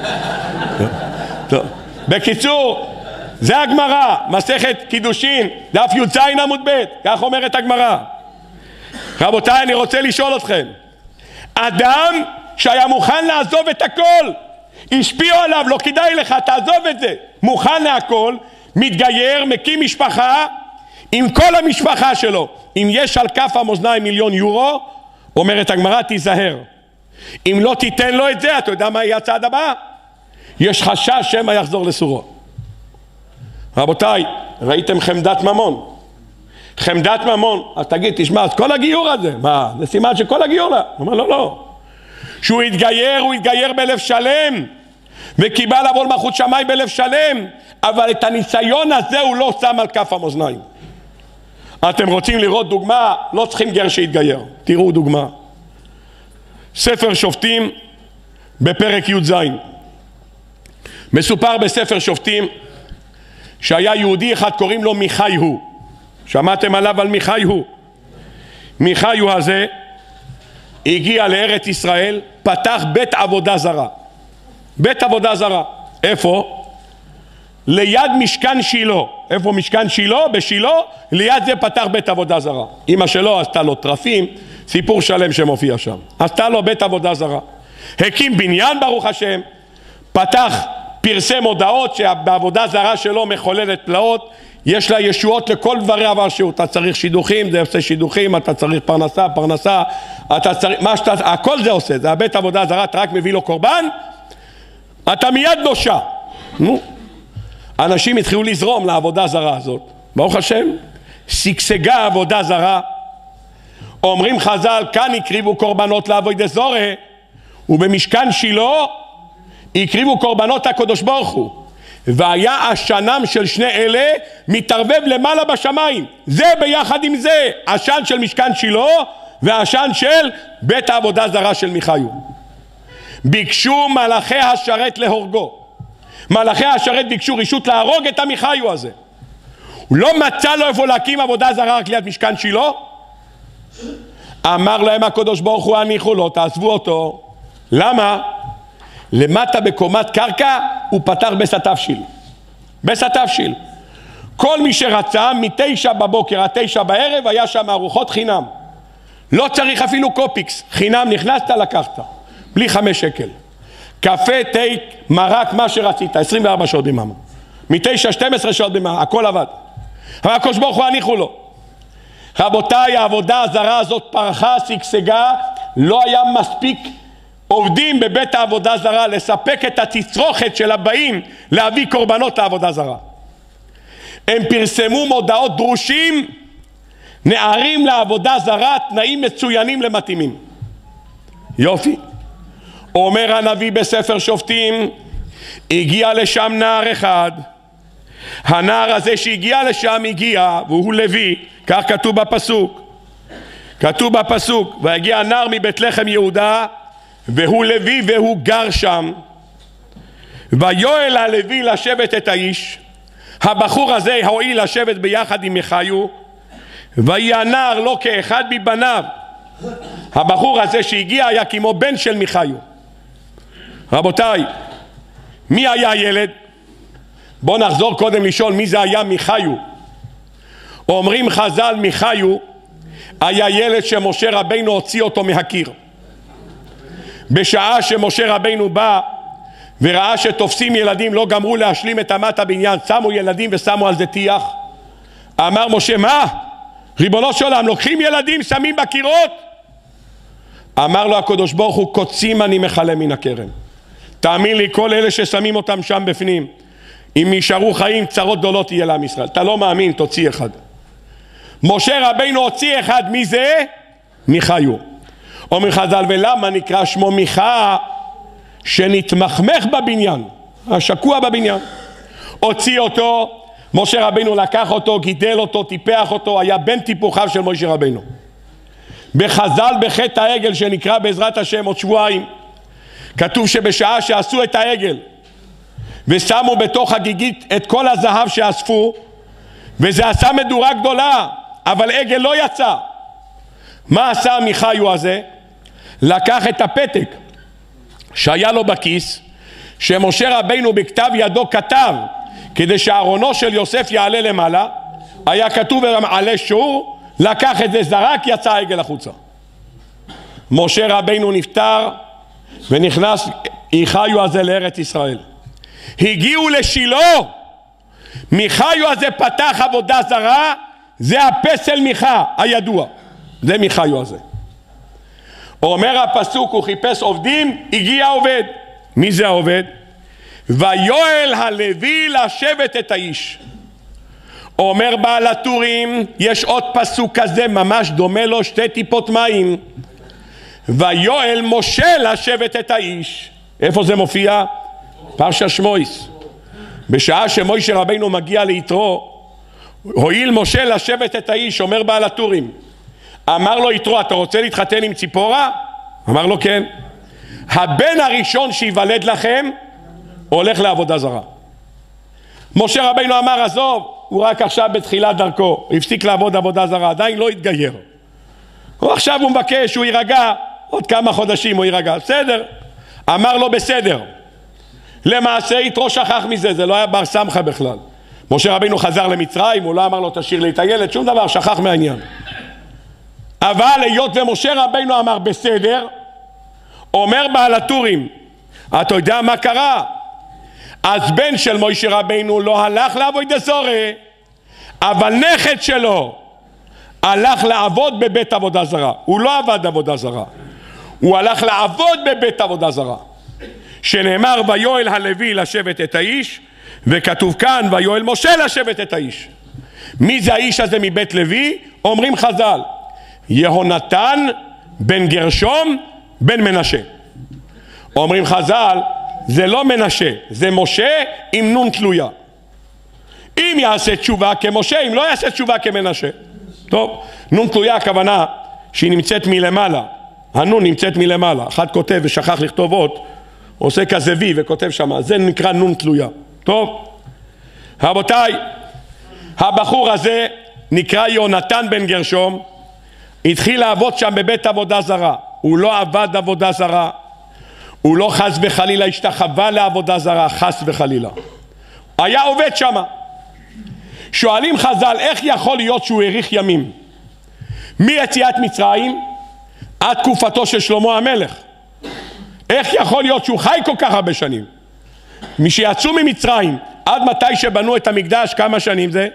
בקיצור, זה הגמרא, מסכת קידושין דף י"ז עמוד ב', כך אומרת הגמרא. רבותיי, אני רוצה לשאול אתכם, אדם שהיה מוכן לעזוב את הכל, השפיעו עליו, לא כדאי לך, תעזוב את זה, מוכן להכל, מתגייר, מקים משפחה עם כל המשפחה שלו, אם יש על כף המאזניים 1,000,000 יורו, אומרת הגמרא תיזהר, אם לא תיתן לו את זה, אתה יודע מה יהיה הצעד הבא? יש חשש שמא יחזור לסורו. רבותיי, ראיתם חמדת ממון? חמדת ממון, אז תגיד, תשמע, אז כל הגיור הזה, מה? זה סימן שכל הגיור לה. הוא אומר, לא, לא. שהוא יתגייר, הוא יתגייר בלב שלם, וקיבל לבוא למלכות שמיים בלב שלם, אבל את הניסיון הזה הוא לא שם על כף המאזניים. אתם רוצים לראות דוגמה? לא צריכים גר שיתגייר. תראו דוגמה. ספר שופטים בפרק י"ז. מסופר בספר שופטים שהיה יהודי אחד קוראים לו מיכאיהו. שמעתם עליו על מיכאיהו? מיכאיהו הזה הגיע לארץ ישראל, פתח בית עבודה זרה. בית עבודה זרה. איפה? ליד משכן שילה. איפה משכן שילה? בשילה, ליד זה פתח בית עבודה זרה. אמא שלו עשתה לו טרפים, סיפור שלם שמופיע שם. עשתה לו בית עבודה זרה. הקים בניין ברוך השם, פתח, פרסם הודעות שבעבודה זרה שלו מחוללת פלאות, יש לה ישועות לכל דברי עבר. אתה צריך שידוכים, זה עושה שידוכים, אתה צריך פרנסה, אתה צריך, מה שאתה, הכל זה עושה, זה הבית עבודה זרה, אתה רק מביא לו קורבן, אתה מיד נושע. נו, אנשים התחילו לזרום לעבודה זרה הזאת, ברוך השם, שגשגה עבודה זרה. אומרים חז"ל, כאן הקריבו קורבנות לעבודה זרה, ובמשכן שילה הקריבו קורבנות הקדוש ברוך הוא, והיה עשנם של שני אלה מתערבב למעלה בשמיים, זה ביחד עם זה, עשן של משכן שילה והעשן של בית העבודה זרה של מיכאיהו. ביקשו מלאכי השרת להורגו. מלאכי השרת ביקשו רשות להרוג את המיכאיהו הזה. הוא לא מצא לו איפה להקים עבודה זרה רק ליד משכן שילה. אמר להם הקדוש ברוך הוא, הניחו לו, תעזבו אותו. למה? למטה בקומת קרקע הוא פתח בית התבשיל. בית התבשיל. כל מי שרצה מ9 בבוקר עד 9 בערב היה שם ארוחות חינם. לא צריך אפילו קופיקס, חינם, נכנסת לקחת, בלי 5 שקל. קפה, תה, מרק, מה שרצית, 24 שעות ביממה. מ9 12 שעות ביממה, הכל עבד. אבל הקדוש ברוך הוא הניחו לו. רבותיי, העבודה הזרה הזאת פרחה, שגשגה, לא היה מספיק עובדים בבית העבודה זרה לספק את התצרוכת של הבאים להביא קורבנות לעבודה זרה. הם פרסמו מודעות דרושים, נערים לעבודה זרה, תנאים מצוינים למתאימים. יופי. אומר הנביא בספר שופטים, הגיע לשם נער אחד. הנער הזה שהגיע לשם הגיע, והוא לוי, כך כתוב בפסוק. כתוב בפסוק, והגיע הנער מבית לחם יהודה, והוא לוי והוא גר שם. ויואל הלוי לשבת את האיש. הבחור הזה הועיל לשבת ביחד עם מיכאיו, ויהי הנער לא כאחד מבניו. הבחור הזה שהגיע היה כמו בן של מיכאיו. רבותיי, מי היה הילד? בואו נחזור קודם לשאול מי זה היה מיכאיו. אומרים חז"ל, מיכאיו היה ילד שמשה רבינו הוציא אותו מהקיר. בשעה שמשה רבינו בא וראה שתופסים ילדים, לא גמרו להשלים את אמת הבניין, שמו ילדים ושמו על זה טיח. אמר משה, מה? ריבונו של עולם, לוקחים ילדים, שמים בקירות? אמר לו הקדוש ברוך הוא, קוצים אני מחלה מן הכרם. תאמין לי, כל אלה ששמים אותם שם בפנים, אם נשארו חיים, צרות גדולות יהיה לעם ישראל. אתה לא מאמין, תוציא אחד. משה רבינו הוציא אחד, מי זה? מיכאיו. אומר חז"ל, ולמה נקרא שמו מיכה? שנתמחמך בבניין, השקוע בבניין. הוציא אותו, משה רבינו לקח אותו, גידל אותו, טיפח אותו, היה בן טיפוחיו של משה רבינו. בחז"ל בחטא העגל שנקרא בעזרת השם עוד שבועיים, כתוב שבשעה שעשו את העגל ושמו בתוך הגיגית את כל הזהב שאספו, וזה עשה מדורה גדולה, אבל עגל לא יצא. מה עשה מיכאיו הזה? לקח את הפתק שהיה לו בכיס, שמשה רבינו בכתב ידו כתב כדי שהארונו של יוסף יעלה למעלה, היה כתוב עלי שור, לקח את זה, זרק, יצא העגל החוצה. משה רבינו נפטר ונכנס מיכאיו הזה לארץ ישראל. הגיעו לשילה, מיכאיו הזה פתח עבודה זרה, זה הפסל מיכה הידוע, זה מיכאיו הזה. אומר הפסוק, הוא חיפש עובדים, הגיע עובד. מי זה העובד? ויואל הלוי לשבת את האיש. אומר בעל הטורים, יש עוד פסוק כזה ממש דומה לו, שתי טיפות מים. ויואל משה לשבת את האיש. איפה זה מופיע? פרשת שמואס. בשעה שמשה רבינו מגיע ליתרו, הואיל משה לשבת את האיש, אומר בעל הטורים. אמר לו יתרו, אתה רוצה להתחתן עם ציפורה? אמר לו כן. הבן הראשון שיוולד לכם הולך לעבודה זרה. משה רבינו אמר, עזוב, הוא רק עכשיו בתחילת דרכו, הפסיק לעבוד עבודה זרה, עדיין לא התגייר. עכשיו הוא מבקש, הוא יירגע, עוד כמה חודשים הוא יירגע, בסדר. אמר לו בסדר. למעשה יתרו שכח מזה, זה לא היה בר סמכה בכלל. משה רבינו חזר למצרים, הוא לא אמר לו תשאיר לי את הילד, שום דבר, שכח מהעניין. אבל היות ומשה רבינו אמר בסדר, אומר בעל הטורים, אתה יודע מה קרה? אז בן של משה רבינו לא הלך לעבודה זרה, אבל נכד שלו הלך לעבוד בבית עבודה זרה. הוא לא עבד עבודה זרה, הוא הלך לעבוד בבית עבודה זרה, שנאמר ויואל הלוי לשבת את האיש, וכתוב כאן ויואל משה לשבת את האיש. מי זה האיש הזה מבית לוי? אומרים חז"ל, יהונתן בן גרשום בן מנשה. אומרים חז"ל, זה לא מנשה, זה משה עם נון תלויה. אם יעשה תשובה כמשה, אם לא יעשה תשובה כמנשה. טוב, נון תלויה הכוונה שהיא נמצאת מלמעלה, הנון נמצאת מלמעלה. אחד כותב ושכח לכתוב עוד, עושה כזה וי וכותב שם, זה נקרא נון תלויה. טוב, רבותיי, הבחור הזה נקרא יהונתן בן גרשום, התחיל לעבוד שם בבית עבודה זרה. הוא לא עבד עבודה זרה, הוא לא חס וחלילה השתחווה לעבודה זרה, חס וחלילה. היה עובד שם. שואלים חז"ל, איך יכול להיות שהוא האריך ימים? מיציאת מצרים עד תקופתו של שלמה המלך. איך יכול להיות שהוא חי כל כך הרבה שנים? משיצאו ממצרים עד מתי שבנו את המקדש, כמה שנים זה?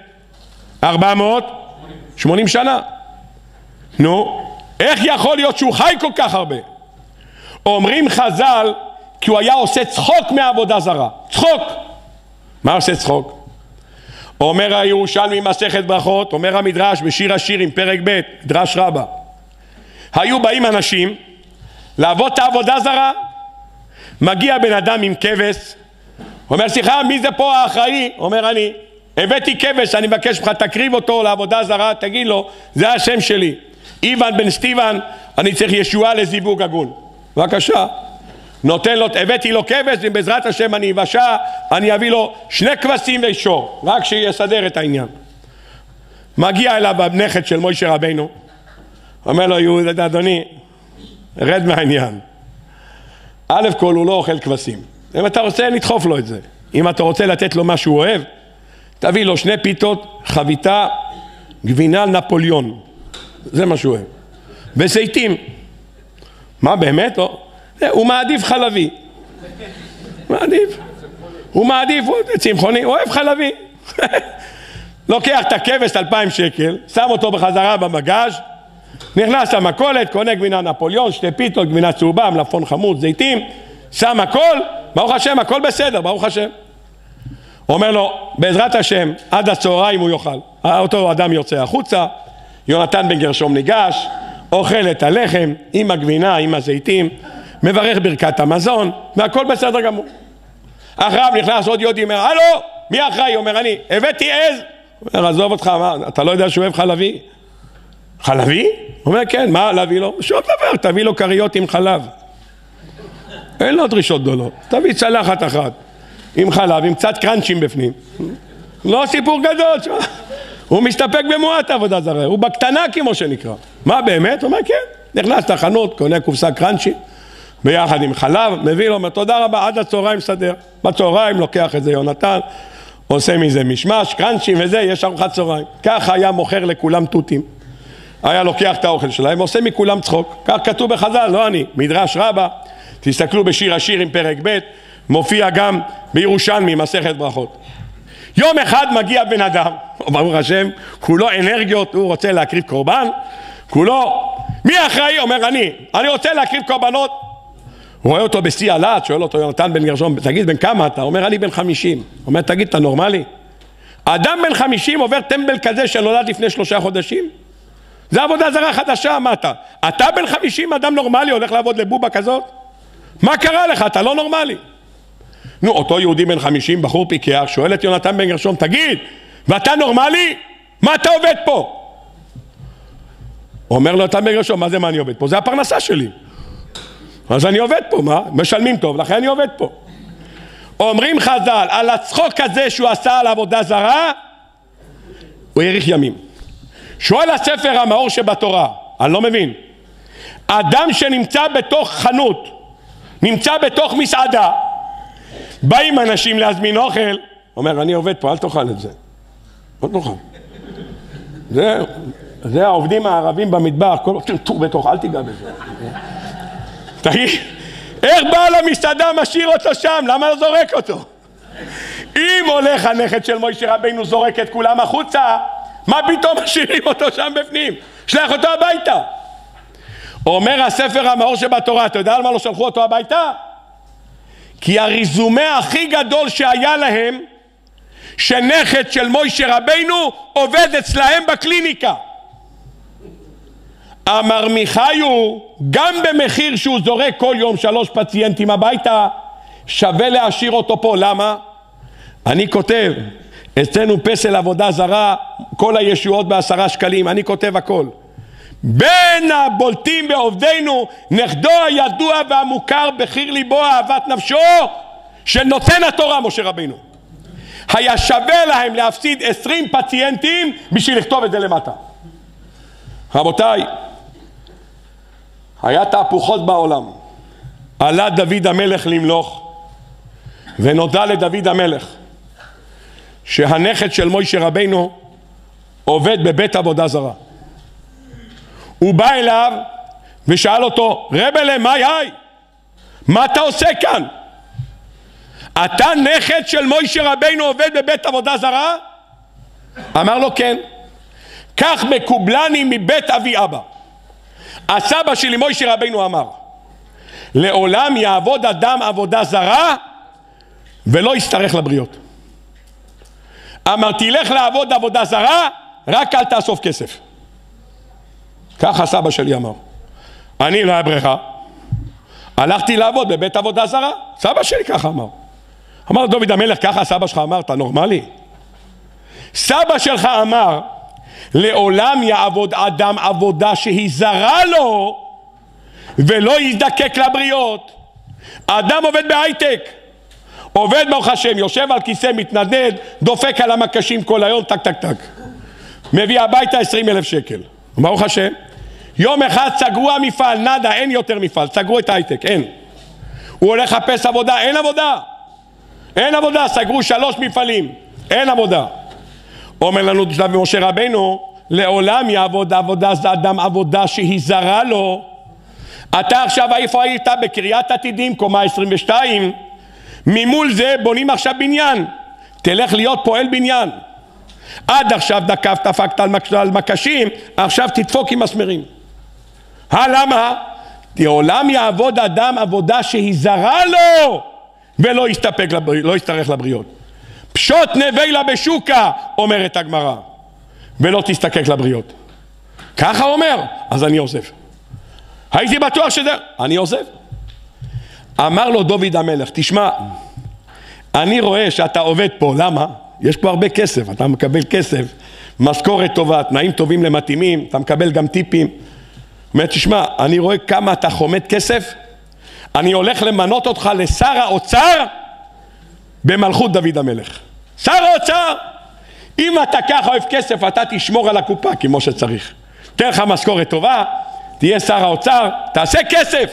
480 שנה. נו, איך יכול להיות שהוא חי כל כך הרבה? אומרים חז"ל, כי הוא היה עושה צחוק מעבודה זרה. צחוק. מה עושה צחוק? אומר הירושלמי מסכת ברכות, אומר המדרש בשיר השירים פרק ב' מדרש רבה, היו באים אנשים לעבוד את העבודה זרה, מגיע בן אדם עם כבש, אומר סליחה מי זה פה האחראי? אומר אני, הבאתי כבש, אני מבקש ממך תקריב אותו לעבודה זרה, תגיד לו זה השם שלי, איוון בן סטיבן, אני צריך ישועה לזיווג הגון. בבקשה, נותן לו, הבאתי לו כבש, ובעזרת השם אני אבשע, אני אביא לו 2 כבשים ושור, רק שיסדר את העניין. מגיע אליו הנכד של מוישה רבינו, אומר לו יהודה אדוני, רד מהעניין. א' כל הוא לא אוכל כבשים, אם אתה רוצה נדחוף לו את זה, אם אתה רוצה לתת לו מה שהוא אוהב, תביא לו 2 פיתות, חביתה, גבינה נפוליון, זה מה שהוא אוהב, וזיתים. מה באמת? לא. הוא מעדיף חלבי, הוא מעדיף צמחוני, הוא אוהב חלבי. לוקח את הכבש 2,000 שקל, שם אותו בחזרה במגז, נכנס למכולת, קונה גבינה נפוליון, 2 פיתות, גבינה צהובה, מלפפון חמוץ, זיתים, שם הכל, ברוך השם, הכל בסדר, ברוך השם. אומר לו, בעזרת השם, עד הצהריים הוא יאכל. אותו אדם יוצא החוצה, יונתן בן גרשום ניגש, אוכל את הלחם עם הגבינה, עם הזיתים, מברך ברכת המזון, והכל בסדר גמור. אחריו נכנס עוד יהודי, אומר, הלו, מי אחראי? אומר, אני, הבאתי עז. אומר, עזוב אותך, מה, אתה לא יודע שהוא אוהב חלבי? חלבי? אומר, כן, מה להביא לו? שום דבר, תביא לו כריות עם חלב. אין לו דרישות גדולות, תביא צלחת אחת, עם חלב, עם קצת קרנצ'ים בפנים. לא סיפור גדול, שמה. הוא מסתפק במועט עבודה זרה, הוא בקטנה כמו שנקרא. מה באמת? הוא אומר, כן. נכנס לחנות, קונה קופסה קרנצ'י, ביחד עם חלב, מביא לו, אומר, תודה רבה, עד הצהריים סדר. בצהריים לוקח את זה יונתן, עושה מזה משמש, קרנצ'י וזה, יש ארוחת צהריים. ככה היה מוכר לכולם תותים. היה לוקח את האוכל שלהם, עושה מכולם צחוק. כך כתוב בחז"ל, לא אני, מדרש רבה, תסתכלו בשיר השירים פרק ב', מופיע גם בירושלמי מסכת ברכות. יום אחד מגיע בן אדם, ברוך השם, כולו אנרגיות, הוא רוצה להקריב קורבן, כולו, מי אחראי? אומר אני רוצה להקריב קורבנות. הוא רואה אותו בשיא הלהט, שואל אותו יונתן בן גרשום, תגיד בן כמה אתה? אומר אני בן 50. אומר תגיד אתה נורמלי? אדם בן 50 עובר טמבל כזה שנולד לפני 3 חודשים? זה עבודה זרה חדשה, מה אתה? אתה בן 50 אדם נורמלי הולך לעבוד לבובה כזאת? מה קרה לך? אתה לא נורמלי. נו, אותו יהודי בן 50, בחור פיקח, שואל את יונתן בן גרשום, תגיד, ואתה נורמלי? מה אתה עובד פה? אומר לו יונתן בן גרשום, מה זה מה אני עובד פה? זה הפרנסה שלי. אז אני עובד פה, מה? משלמים טוב, לכן אני עובד פה. אומרים חז"ל, על הצחוק הזה שהוא עשה על עבודה זרה, הוא האריך ימים. שואל הספר המאור שבתורה, אני לא מבין, אדם שנמצא בתוך חנות, נמצא בתוך מסעדה, באים אנשים להזמין אוכל, אומר אני עובד פה, אל תאכל את זה, לא תאכל. זה העובדים הערבים במטבח, כל תור בתוך, אל תיגע בזה. תגיד, איך בעל המסעדה משאיר אותו שם? למה לא זורק אותו? אם הולך הנכד של מוישה רבינו זורק את כולם החוצה, מה פתאום משאירים אותו שם בפנים? שלח אותו הביתה. אומר הספר המאור שבתורה, אתה יודע על מה לא שלחו אותו הביתה? כי הריזומה הכי גדול שהיה להם, שנכד של מוישה רבינו עובד אצלהם בקליניקה. אמר מיכאיו, גם במחיר שהוא זורק כל יום 3 פציינטים הביתה, שווה להשאיר אותו פה. למה? אני כותב, אצלנו פסל עבודה זרה, כל הישועות ב10 שקלים, אני כותב הכל. בין הבולטים בעובדינו, נכדו הידוע והמוכר בחיר ליבו אהבת נפשו, של נותן התורה משה רבינו. היה שווה להם להפסיד 20 פציינטים בשביל לכתוב את זה למטה. רבותיי, היה תהפוכות בעולם. עלה דוד המלך למלוך, ונודע לדוד המלך שהנכד של מוישה רבינו עובד בבית עבודה זרה. הוא בא אליו ושאל אותו, רבלה, מה אתה עושה כאן? אתה נכד של מוישה רבינו עובד בבית עבודה זרה? אמר לו כן. כך מקובלני מבית אבי אבא. הסבא שלי מוישה רבינו אמר, לעולם יעבוד אדם עבודה זרה ולא יצטרך לבריות. אמר, תלך לעבוד עבודה זרה, רק אל תאסוף כסף. ככה סבא שלי אמר. אני לא היה ברירה, הלכתי לעבוד בבית עבודה זרה. סבא שלי ככה אמר. אמר דוד המלך, ככה סבא שלך אמר, אתה נורמלי? סבא שלך אמר, לעולם יעבוד אדם עבודה שהיא זרה לו ולא יזדקק לבריות. אדם עובד בהייטק, עובד ברוך השם, יושב על כיסא, מתנדנד, דופק על המקשים כל היום, טק טק טק, מביא הביתה 20,000 שקל, ברוך השם. יום אחד סגרו המפעל, נדה, אין יותר מפעל, סגרו את ההייטק, אין. הוא הולך לחפש עבודה, אין עבודה, אין עבודה, סגרו 3 מפעלים, אין עבודה. אומר לנו דוד משה רבנו, לעולם יעבוד אדם עבודה שהיא זרה לו. אתה עכשיו איפה היית? בקריית עתידים, קומה 22, ממול זה בונים עכשיו בניין, תלך להיות פועל בניין. עד עכשיו דפקת על מקשים, עכשיו תדפוק עם מסמרים. למה? לעולם יעבוד אדם עבודה שהיא זרה לו ולא יצטרך לבריות. פשוט נבילה בשוקה, אומרת הגמרא, ולא תסתקק לבריות. ככה אומר, אז אני עוזב. הייתי בטוח שזה, אני עוזב. אמר לו דוד המלך, תשמע, אני רואה שאתה עובד פה, למה? יש פה הרבה כסף, אתה מקבל כסף, משכורת טובה, תנאים טובים למתאימים, אתה מקבל גם טיפים. אומר, תשמע, אני רואה כמה אתה חומד כסף, אני הולך למנות אותך לשר האוצר במלכות דוד המלך. שר האוצר, אם אתה ככה אוהב כסף, אתה תשמור על הקופה כמו שצריך. תן לך משכורת טובה, תהיה שר האוצר, תעשה כסף.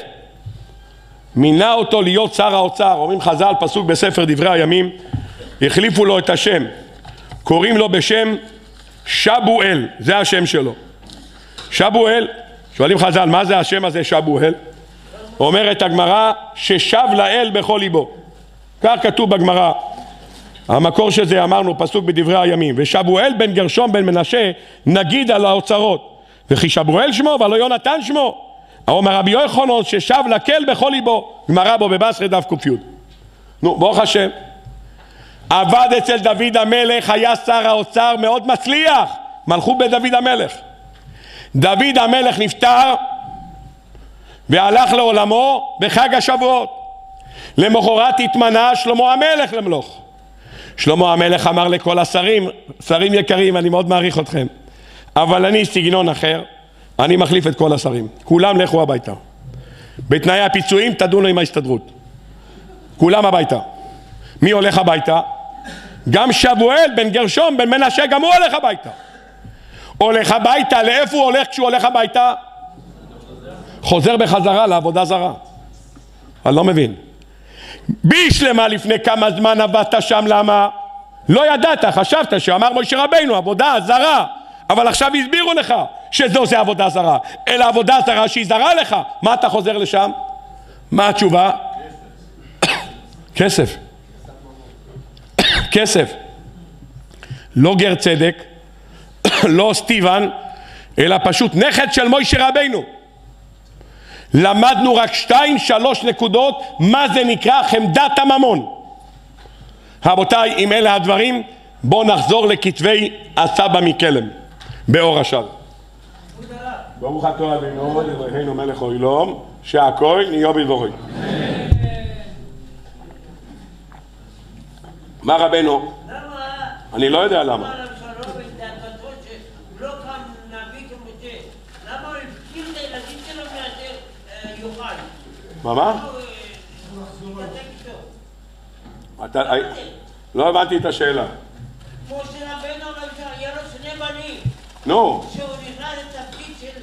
מינה אותו להיות שר האוצר. אומרים חז"ל, פסוק בספר דברי הימים, החליפו לו את השם, קוראים לו בשם שבואל, זה השם שלו. שבואל, שואלים חז"ל, מה זה השם הזה שבואל? אומרת הגמרא, ששב לאל בכל ליבו. כך כתוב בגמרא. המקור שזה אמרנו, פסוק בדברי הימים, ושבואל בן גרשום בן מנשה נגיד על האוצרות, וכי שבואל שמו ולא יונתן שמו. אומר רבי יוחנן ששב לקל בכל ליבו, גמרא בו בבשרי דף ק"י. נו, ברוך השם, עבד אצל דוד המלך, היה שר האוצר מאוד מצליח, מלכות בדוד המלך. דוד המלך נפטר והלך לעולמו בחג השבועות. למחרת התמנה שלמה המלך למלוך. שלמה המלך אמר לכל השרים, שרים יקרים, אני מאוד מעריך אתכם, אבל אני סגנון אחר, אני מחליף את כל השרים, כולם לכו הביתה. בתנאי הפיצויים תדונו עם ההסתדרות, כולם הביתה. מי הולך הביתה? גם שבואל בן גרשום בן מנשה, גם הוא הולך הביתה. הולך הביתה, לאיפה הוא הולך כשהוא הולך הביתה? חוזר בחזרה לעבודה זרה. אני לא מבין. בישלמה לפני כמה זמן עבדת שם, למה? לא ידעת, חשבת שאמר משה רבינו עבודה זרה, אבל עכשיו הסבירו לך שזו זה עבודה זרה, אלא עבודה זרה שהיא זרה לך. מה אתה חוזר לשם? מה התשובה? כסף. כסף. לא גר צדק, לא סטיבן, אלא פשוט נכד של משה רבינו. למדנו רק 2-3 נקודות מה זה נקרא חמדת הממון. רבותיי, אם אלה הדברים, בואו נחזור לכתבי הסבא מקלם באור השב. ברוך אתה אדוני אלוהינו מלך העולם שהכל נהיה בדברו. מה רבנו? אני לא יודע למה. מה? לא הבנתי את השאלה. משה רבנו היה לו 2 בנים. נו. שהוא נכנס לתפקיד של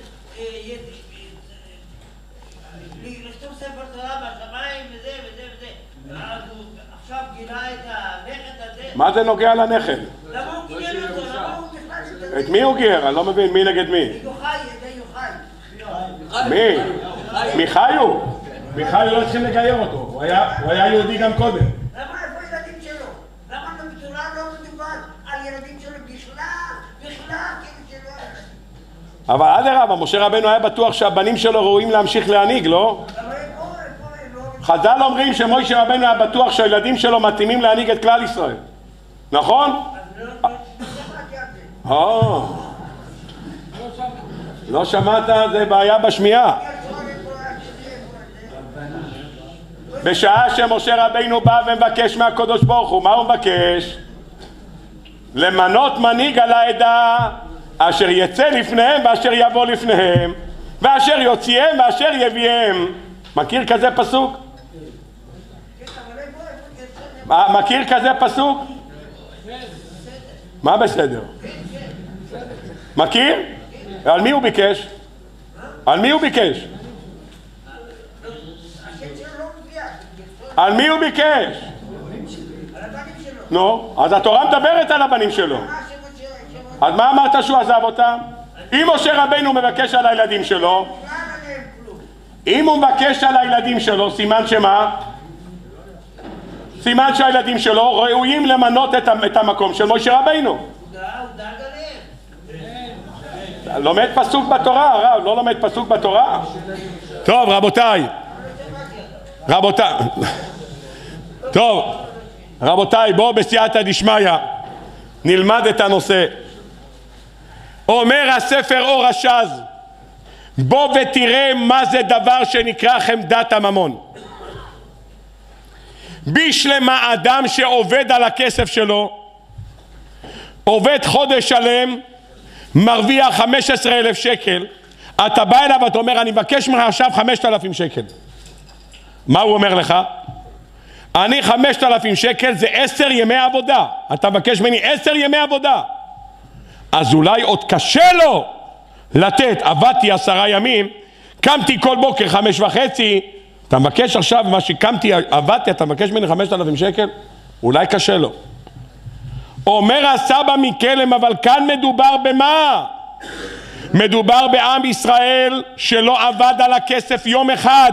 לכתוב ספר תורה בשמיים וזה וזה וזה. ואז הוא עכשיו גילה את הנכד הזה. מה זה נוגע לנכד? למה הוא גילה אותו? למה הוא נכנס את זה? את מי הוא גייר? אני לא מבין, מי נגד מי? יוחאי, זה יוחאי. מי? מיכאיו? מיכאיו לא צריכים לגייר אותו, הוא היה יהודי גם קודם. למה איפה ילדים שלו? למה בתורה לא מדובר על ילדים שלו בכלל כאילו שלא? אבל אדרבה, משה רבנו היה בטוח שהבנים שלו ראויים להמשיך להנהיג, לא? חז"ל אומרים שמשה רבנו היה בטוח שהילדים שלו מתאימים להנהיג את כלל ישראל, נכון? לא שמעת, זה בעיה בשמיעה. בשעה שמשה רבינו בא ומבקש מהקדוש ברוך הוא, מה הוא מבקש? למנות מנהיג על העדה אשר יצא לפניהם ואשר יבוא לפניהם ואשר יוציאם ואשר יביאם. מכיר כזה פסוק? מכיר כזה פסוק? מה בסדר? מכיר? על מי הוא ביקש? על מי הוא ביקש? על מי הוא ביקש? נו, אז התורה מדברת על הבנים שלו. אז מה אמרת שהוא עזב אותם? אם משה רבינו מבקש על הילדים שלו, אם הוא מבקש על הילדים שלו, סימן שמה? סימן שהילדים שלו ראויים למנות את המקום של משה רבינו. לומד פסוק בתורה, הרב, לא לומד פסוק בתורה. טוב, רבותיי, בואו בסייעתא דשמיא נלמד את הנושא. אומר הספר אור השז, בוא ותראה מה זה דבר שנקרא חמדת הממון. בשלמה אדם שעובד על הכסף שלו, עובד חודש שלם, מרוויח 15,000 שקל, אתה בא אליו ואתה אומר, אני מבקש ממך עכשיו 5,000 שקל. מה הוא אומר לך? אני 5,000 שקל זה 10 ימי עבודה. אתה מבקש ממני 10 ימי עבודה. אז אולי עוד קשה לו לתת. עבדתי 10 ימים, קמתי כל בוקר 5:30, אתה מבקש עכשיו מה שקמתי, עבדתי, אתה מבקש ממני 5,000 שקל? אולי קשה לו. אומר הסבא מקלם, אבל כאן מדובר במה? מדובר בעם ישראל שלא עבד על הכסף יום אחד.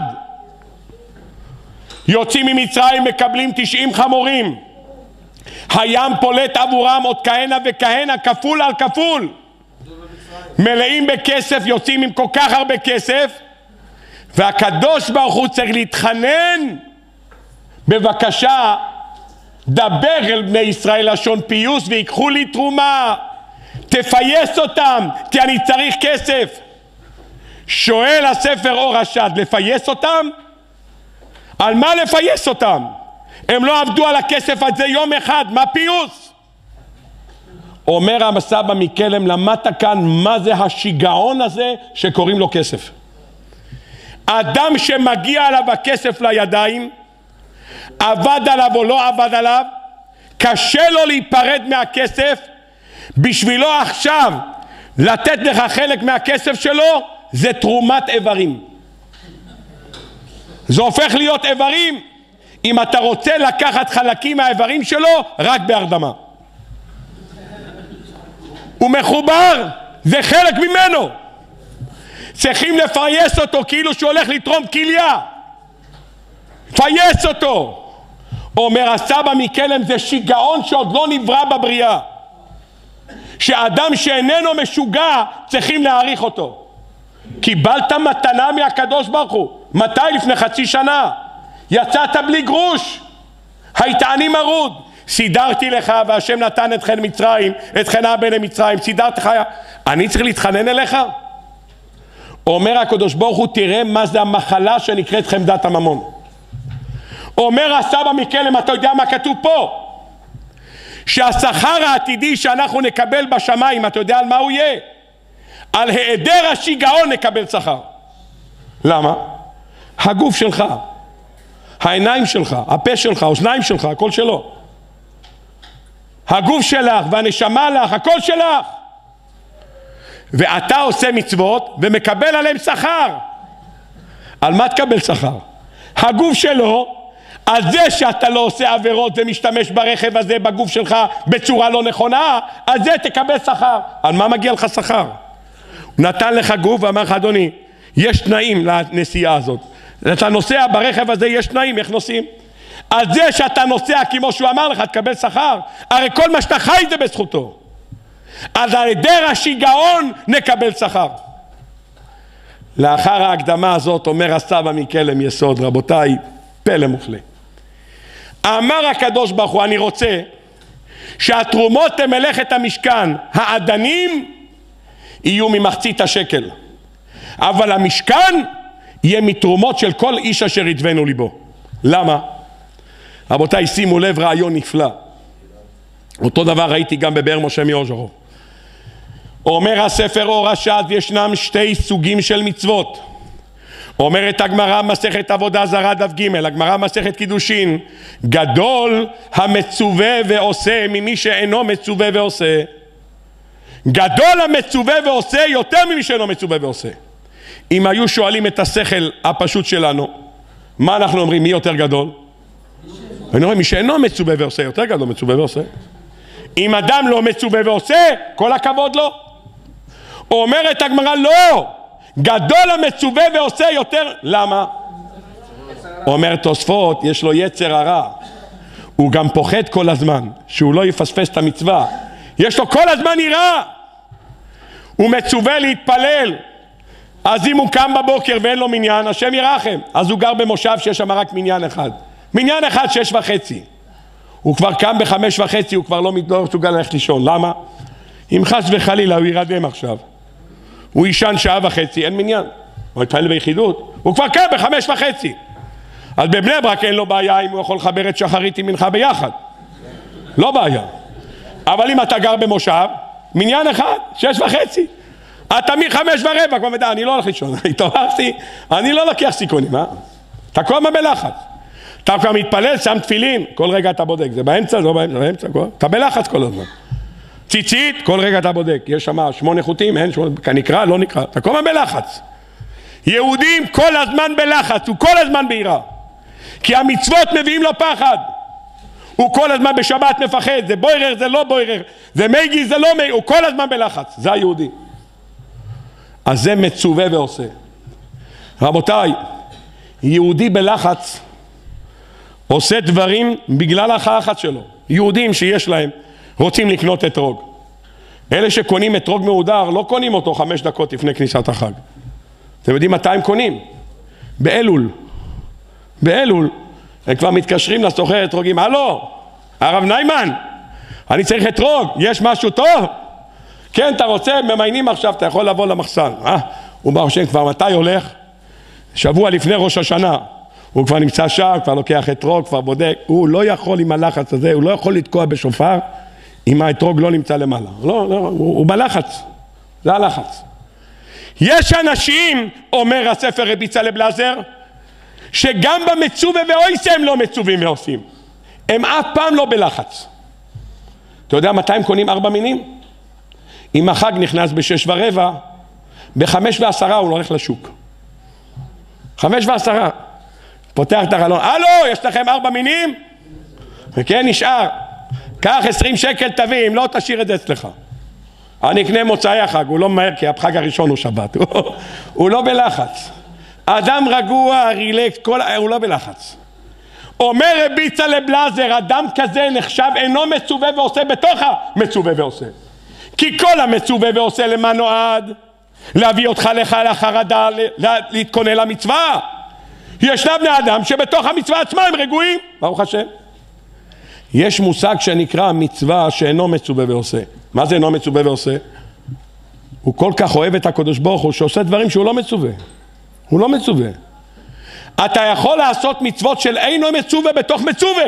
יוצאים ממצרים, מקבלים 90 חמורים, הים פולט עבורם עוד כהנה וכהנה, כפול על כפול, מלאים בכסף, יוצאים עם כל כך הרבה כסף, והקדוש ברוך הוא צריך להתחנן, בבקשה דבר אל בני ישראל לשון פיוס ויקחו לי תרומה, תפייס אותם כי אני צריך כסף. שואל הספר אור השד, לפייס אותם? על מה לפייס אותם? הם לא עבדו על הכסף הזה יום אחד, מה פיוס? אומר הסבא מקלם, למדת כאן מה זה השיגעון הזה שקוראים לו כסף. אדם שמגיע עליו הכסף לידיים, עבד עליו או לא עבד עליו, קשה לו להיפרד מהכסף, בשבילו עכשיו לתת לך חלק מהכסף שלו זה תרומת איברים. זה הופך להיות איברים אם אתה רוצה לקחת חלקים מהאיברים שלו רק בהרדמה. הוא מחובר, זה חלק ממנו, צריכים לפייס אותו כאילו שהוא הולך לתרום כליה, פייס אותו. אומר הסבא מקלם, זה שיגעון שעוד לא נברא בבריאה, שאדם שאיננו משוגע צריכים להעריך אותו. קיבלת מתנה מהקדוש ברוך הוא, מתי? לפני חצי שנה יצאת בלי גרוש, היית עני מרוד, סידרתי לך והשם נתן את חן מצרים, את חן הבן למצרים, סידרתי לך, אני צריך להתחנן אליך? אומר הקדוש ברוך הוא, תראה מה זה המחלה שנקראת חמדת הממון. אומר הסבא מקלם, אתה יודע מה כתוב פה? שהשכר העתידי שאנחנו נקבל בשמיים, אתה יודע על מה הוא יהיה? על היעדר השיגעון נקבל שכר. למה? הגוף שלך, העיניים שלך, הפה שלך, האוזניים שלך, הכל שלו. הגוף שלך והנשמה לך, הכל שלך. ואתה עושה מצוות ומקבל עליהם שכר. על מה תקבל שכר? הגוף שלו, על זה שאתה לא עושה עבירות ומשתמש ברכב הזה בגוף שלך בצורה לא נכונה, על זה תקבל שכר. על מה מגיע לך שכר? הוא נתן לך גוף ואמר לך, אדוני, יש תנאים לנסיעה הזאת, אתה נוסע ברכב הזה, יש תנאים, איך נוסעים? על זה שאתה נוסע כמו שהוא אמר לך תקבל שכר. הרי כל מה שאתה חי זה בזכותו. אז על היעדר השיגעון נקבל שכר. לאחר ההקדמה הזאת אומר הסבא מקלם יסוד, רבותיי, פלא מופלא. אמר הקדוש ברוך הוא, אני רוצה שהתרומות למלאכת המשכן, האדנים, יהיו ממחצית השקל. אבל המשכן יהיה מתרומות של כל איש אשר יתבנו ליבו. למה? רבותיי, שימו לב, רעיון נפלא. אותו דבר ראיתי גם בבאר משה מאוז'רו. אומר הספר אור השד, ישנם שתי סוגים של מצוות. אומרת הגמרא מסכת עבודה זרה דף ג', הגמרא מסכת קידושין, גדול המצווה ועושה ממי שאינו מצווה ועושה. גדול המצווה ועושה יותר ממי שאינו מצווה ועושה. אם היו שואלים את השכל הפשוט שלנו, מה אנחנו אומרים? מי יותר גדול? אני אומר, מי שאינו מצווה ועושה יותר גדול מצווה ועושה. אם אדם לא מצווה ועושה, כל הכבוד לו. אומרת הגמרא, לא, גדול המצווה ועושה יותר. למה? אומר תוספות, יש לו יצר הרע, הוא גם פוחד כל הזמן שהוא לא יפספס את המצווה, יש לו כל הזמן יראה, הוא מצווה להתפלל, אז אם הוא קם בבוקר ואין לו מניין, השם ירחם, אז הוא גר במושב שיש שם רק מניין אחד, מניין אחד 6:30, הוא כבר קם ב5:30, הוא כבר לא מסוגל ללכת לישון. למה? אם חס וחלילה הוא ירדם עכשיו, הוא ישן 1.5 שעות, אין מניין, הוא יתפלל ביחידות, הוא כבר קם ב5:30. אז בבני ברק אין לו בעיה אם הוא יכול לחבר את שחרית עם מנחה ביחד, לא בעיה. אבל אם אתה גר במושב, מניין אחד 6:30, אתה מ5:15 כבר מדע, אני לא הולך לישון, התעוררתי, אני לא לוקח סיכונים, אתה כל הזמן בלחץ, אתה כבר מתפלל, שם תפילין, כל רגע אתה בודק, זה באמצע, זה לא באמצע, אתה בלחץ כל הזמן. ציצית, כל רגע אתה בודק, יש שם 8 חוטים, אין 8, נקרא, לא נקרא, אתה כל הזמן בלחץ. יהודים כל הזמן בלחץ, הוא כל הזמן ביראה, כי המצוות מביאים לו פחד, הוא כל הזמן בשבת מפחד, זה בוירר, זה לא בוירר, זה מייגי, זה לא מייגי, הוא כל הזמן בלחץ, זה היהודי. אז זה מצווה ועושה. רבותיי, יהודי בלחץ עושה דברים בגלל החחץ שלו. יהודים שיש להם רוצים לקנות אתרוג, אלה שקונים אתרוג מהודר לא קונים אותו 5 דקות לפני כניסת החג. אתם יודעים מתי הם קונים? באלול. באלול הם כבר מתקשרים לסוחר אתרוגים, הלו, הרב ניימן, אני צריך אתרוג, יש משהו טוב? כן, אתה רוצה, ממיינים עכשיו, אתה יכול לבוא למחסן. הוא בא השם, כבר מתי הולך? שבוע לפני ראש השנה. הוא כבר נמצא שם, כבר לוקח אתרוג, כבר בודק. הוא לא יכול עם הלחץ הזה, הוא לא יכול לתקוע בשופר אם האתרוג לא נמצא למעלה. לא, הוא בלחץ, זה הלחץ. יש אנשים, אומר הספר רבי צלב לזר, שגם במצווה ואויסה הם לא מצווים ועושים. הם אף פעם לא בלחץ. אתה יודע מתי הם קונים 4 מינים? אם החג נכנס ב6:15, ב5:10 הוא הולך לשוק. 5:10. פותח את החלון, הלו, יש לכם 4 מינים? וכן, נשאר. קח 20 שקל תביא, אם לא תשאיר את זה אצלך. אני אקנה מוצאי החג, הוא לא מהר, כי החג הראשון הוא שבת. הוא לא בלחץ. אדם רגוע, רילקס, הוא לא בלחץ. אומר רבי צלב לזר, אדם כזה נחשב אינו מצווה ועושה בתוך המצווה ועושה. כי כל המצווה ועושה למה נועד? להביא אותך לך לחרדה, להתכונן למצווה. ישנם בני אדם שבתוך המצווה עצמה הם רגועים, ברוך השם. יש מושג שנקרא מצווה שאינו מצווה ועושה. מה זה אינו מצווה ועושה? הוא כל כך אוהב את הקדוש ברוך הוא שעושה דברים שהוא לא מצווה. הוא לא מצווה. אתה יכול לעשות מצוות של אינו מצווה בתוך מצווה.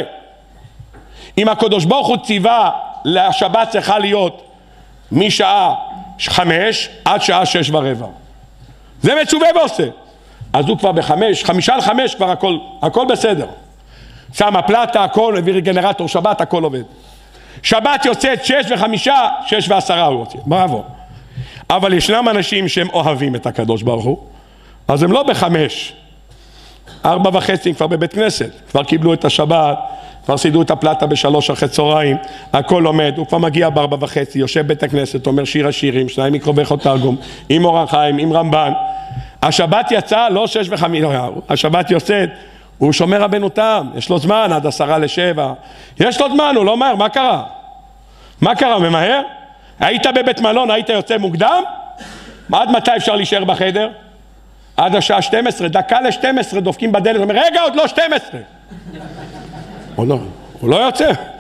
אם הקדוש ברוך הוא ציווה לשבת צריכה להיות משעה 5 עד שעה 6:15, זה מצווה ועושה. אז הוא כבר ב5:55 כבר הכל בסדר. שם הפלטה, הכל, הביא גנרטור שבת, הכל עובד. שבת יוצאת 6:05, 6:10 הוא יוצא, בראבו. אבל ישנם אנשים שהם אוהבים את הקדוש ברוך הוא, אז הם לא ב5, 4:30 כבר בבית כנסת, כבר קיבלו את השבת, כבר סידרו את הפלטה ב3:00 הכל עומד, הוא כבר מגיע ב4:30, יושב בית הכנסת, אומר שיר השירים, 2 מקרובי תרגום, עם אור החיים, עם רמב"ן. השבת יצא, לא 6:05, השבת יוצאת, הוא שומר רבנו תם, יש לו זמן עד 6:50, יש לו זמן, הוא לא מהר, מה קרה? מה קרה, ממהר? היית בבית מלון, היית יוצא מוקדם? עד מתי אפשר להישאר בחדר? עד השעה 12, דקה ל12 דופקים בדלת, אומר רגע עוד לא 12. הוא לא יוצא,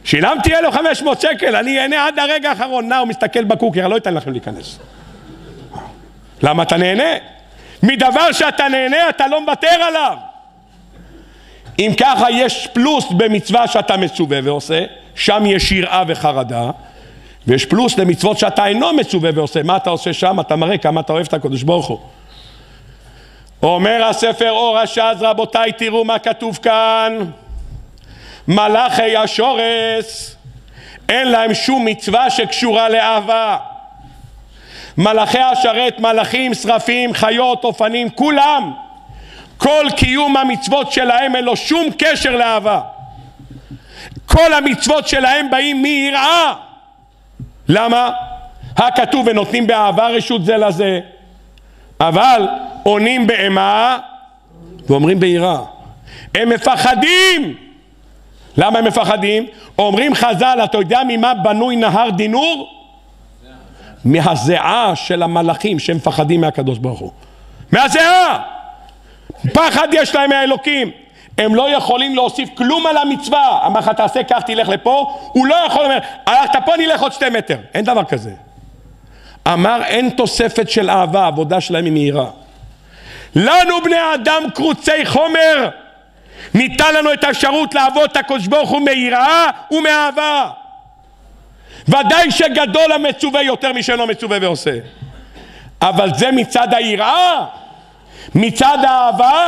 שילמתי 1,500 שקל, אני אהנה עד הרגע האחרון. הוא מסתכל בקוקר, לא אתן לכם להיכנס. למה אתה נהנה? מדבר שאתה נהנה אתה לא מוותר עליו. אם ככה יש פלוס במצווה שאתה מצווה ועושה, שם יש יראה וחרדה, ויש פלוס למצוות שאתה אינו מצווה ועושה. מה אתה עושה שם? אתה מראה כמה אתה אוהב את הקדוש ברוך הוא. אומר הספר אור השאז, רבותיי תראו מה כתוב כאן. מלאכי השורס אין להם שום מצווה שקשורה לאהבה. מלאכי השרת, מלאכים, שרפים, חיות, אופנים, כולם, כל קיום המצוות שלהם אין לו שום קשר לאהבה. כל המצוות שלהם באים מיראה. למה? הכתוב ונותנים באהבה רשות זה לזה, אבל עונים באימה ואומרים ביראה. הם מפחדים. למה הם מפחדים? אומרים חז"ל, אתה יודע ממה בנוי נהר דינור? מהזיעה של המלאכים שהם מפחדים מהקדוש ברוך הוא. מהזיעה. פחד יש להם מהאלוקים. הם לא יכולים להוסיף כלום על המצווה. אמר לך תעשה כך, תלך לפה. הוא לא יכול לומר, הלכת פה נלך עוד 2 מטר. אין דבר כזה. אמר אין תוספת של אהבה, עבודה שלהם היא מהירה. לנו בני האדם קרוצי חומר, ניתן לנו את האפשרות לעבוד את הקדוש ברוך הוא מיראה ומאהבה. ודאי שגדול המצווה יותר משאינו מצווה ועושה, אבל זה מצד היראה. מצד האהבה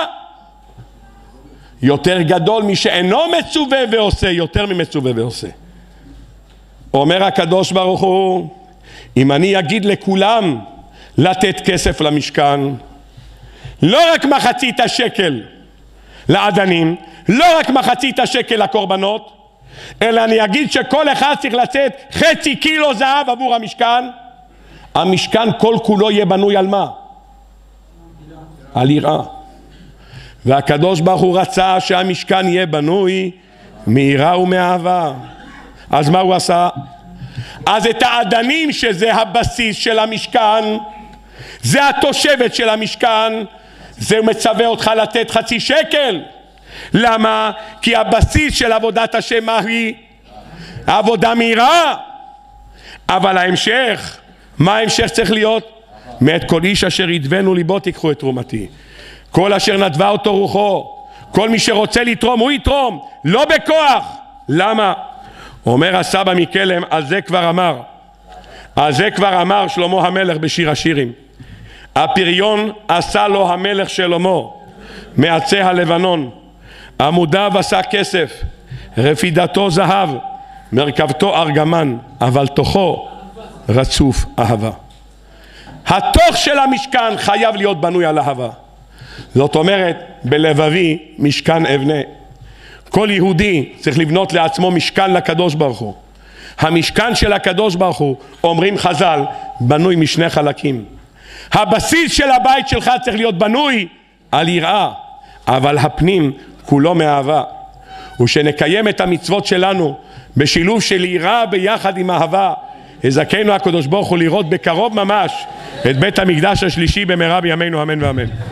יותר גדול משאינו מצווה ועושה, יותר ממצווה ועושה. אומר הקדוש ברוך הוא, אם אני אגיד לכולם לתת כסף למשכן, לא רק מחצית השקל לעדנים, לא רק מחצית השקל לקורבנות, אלא אני אגיד שכל אחד צריך לצאת 0.5 קילו זהב עבור המשכן, המשכן כל כולו יהיה בנוי על מה? על יראה. והקדוש ברוך הוא רצה שהמשכן יהיה בנוי מיראה ומאהבה. אז מה הוא עשה? אז את העדנים שזה הבסיס של המשכן, זה התושבת של המשכן, זה מצווה אותך לתת 0.5 שקל. למה? כי הבסיס של עבודת השם מה היא? עבודה מהירה. אבל ההמשך, מה ההמשך צריך להיות? מאת כל איש אשר ידבנו ליבו תיקחו את תרומתי. כל אשר נדבה אותו רוחו, כל מי שרוצה לתרום הוא יתרום, לא בכוח. למה? אומר הסבא מקלם, על זה כבר אמר שלמה המלך בשיר השירים. הפריון עשה לו המלך שלמה מעצי הלבנון, עמודיו עשה כסף, רפידתו זהב, מרכבתו ארגמן, אבל תוכו רצוף אהבה. התוך של המשכן חייב להיות בנוי על אהבה. זאת אומרת, בלבבי משכן אבנה. כל יהודי צריך לבנות לעצמו משכן לקדוש ברוך הוא. המשכן של הקדוש ברוך הוא, אומרים חז"ל, בנוי משני חלקים. הבסיס של הבית שלך צריך להיות בנוי על יראה, אבל הפנים כולו מאהבה. ושנקיים את המצוות שלנו בשילוב של יראה ביחד עם אהבה, יזכנו הקדוש ברוך הוא לראות בקרוב ממש את בית המקדש השלישי במהרה בימינו אמן ואמן.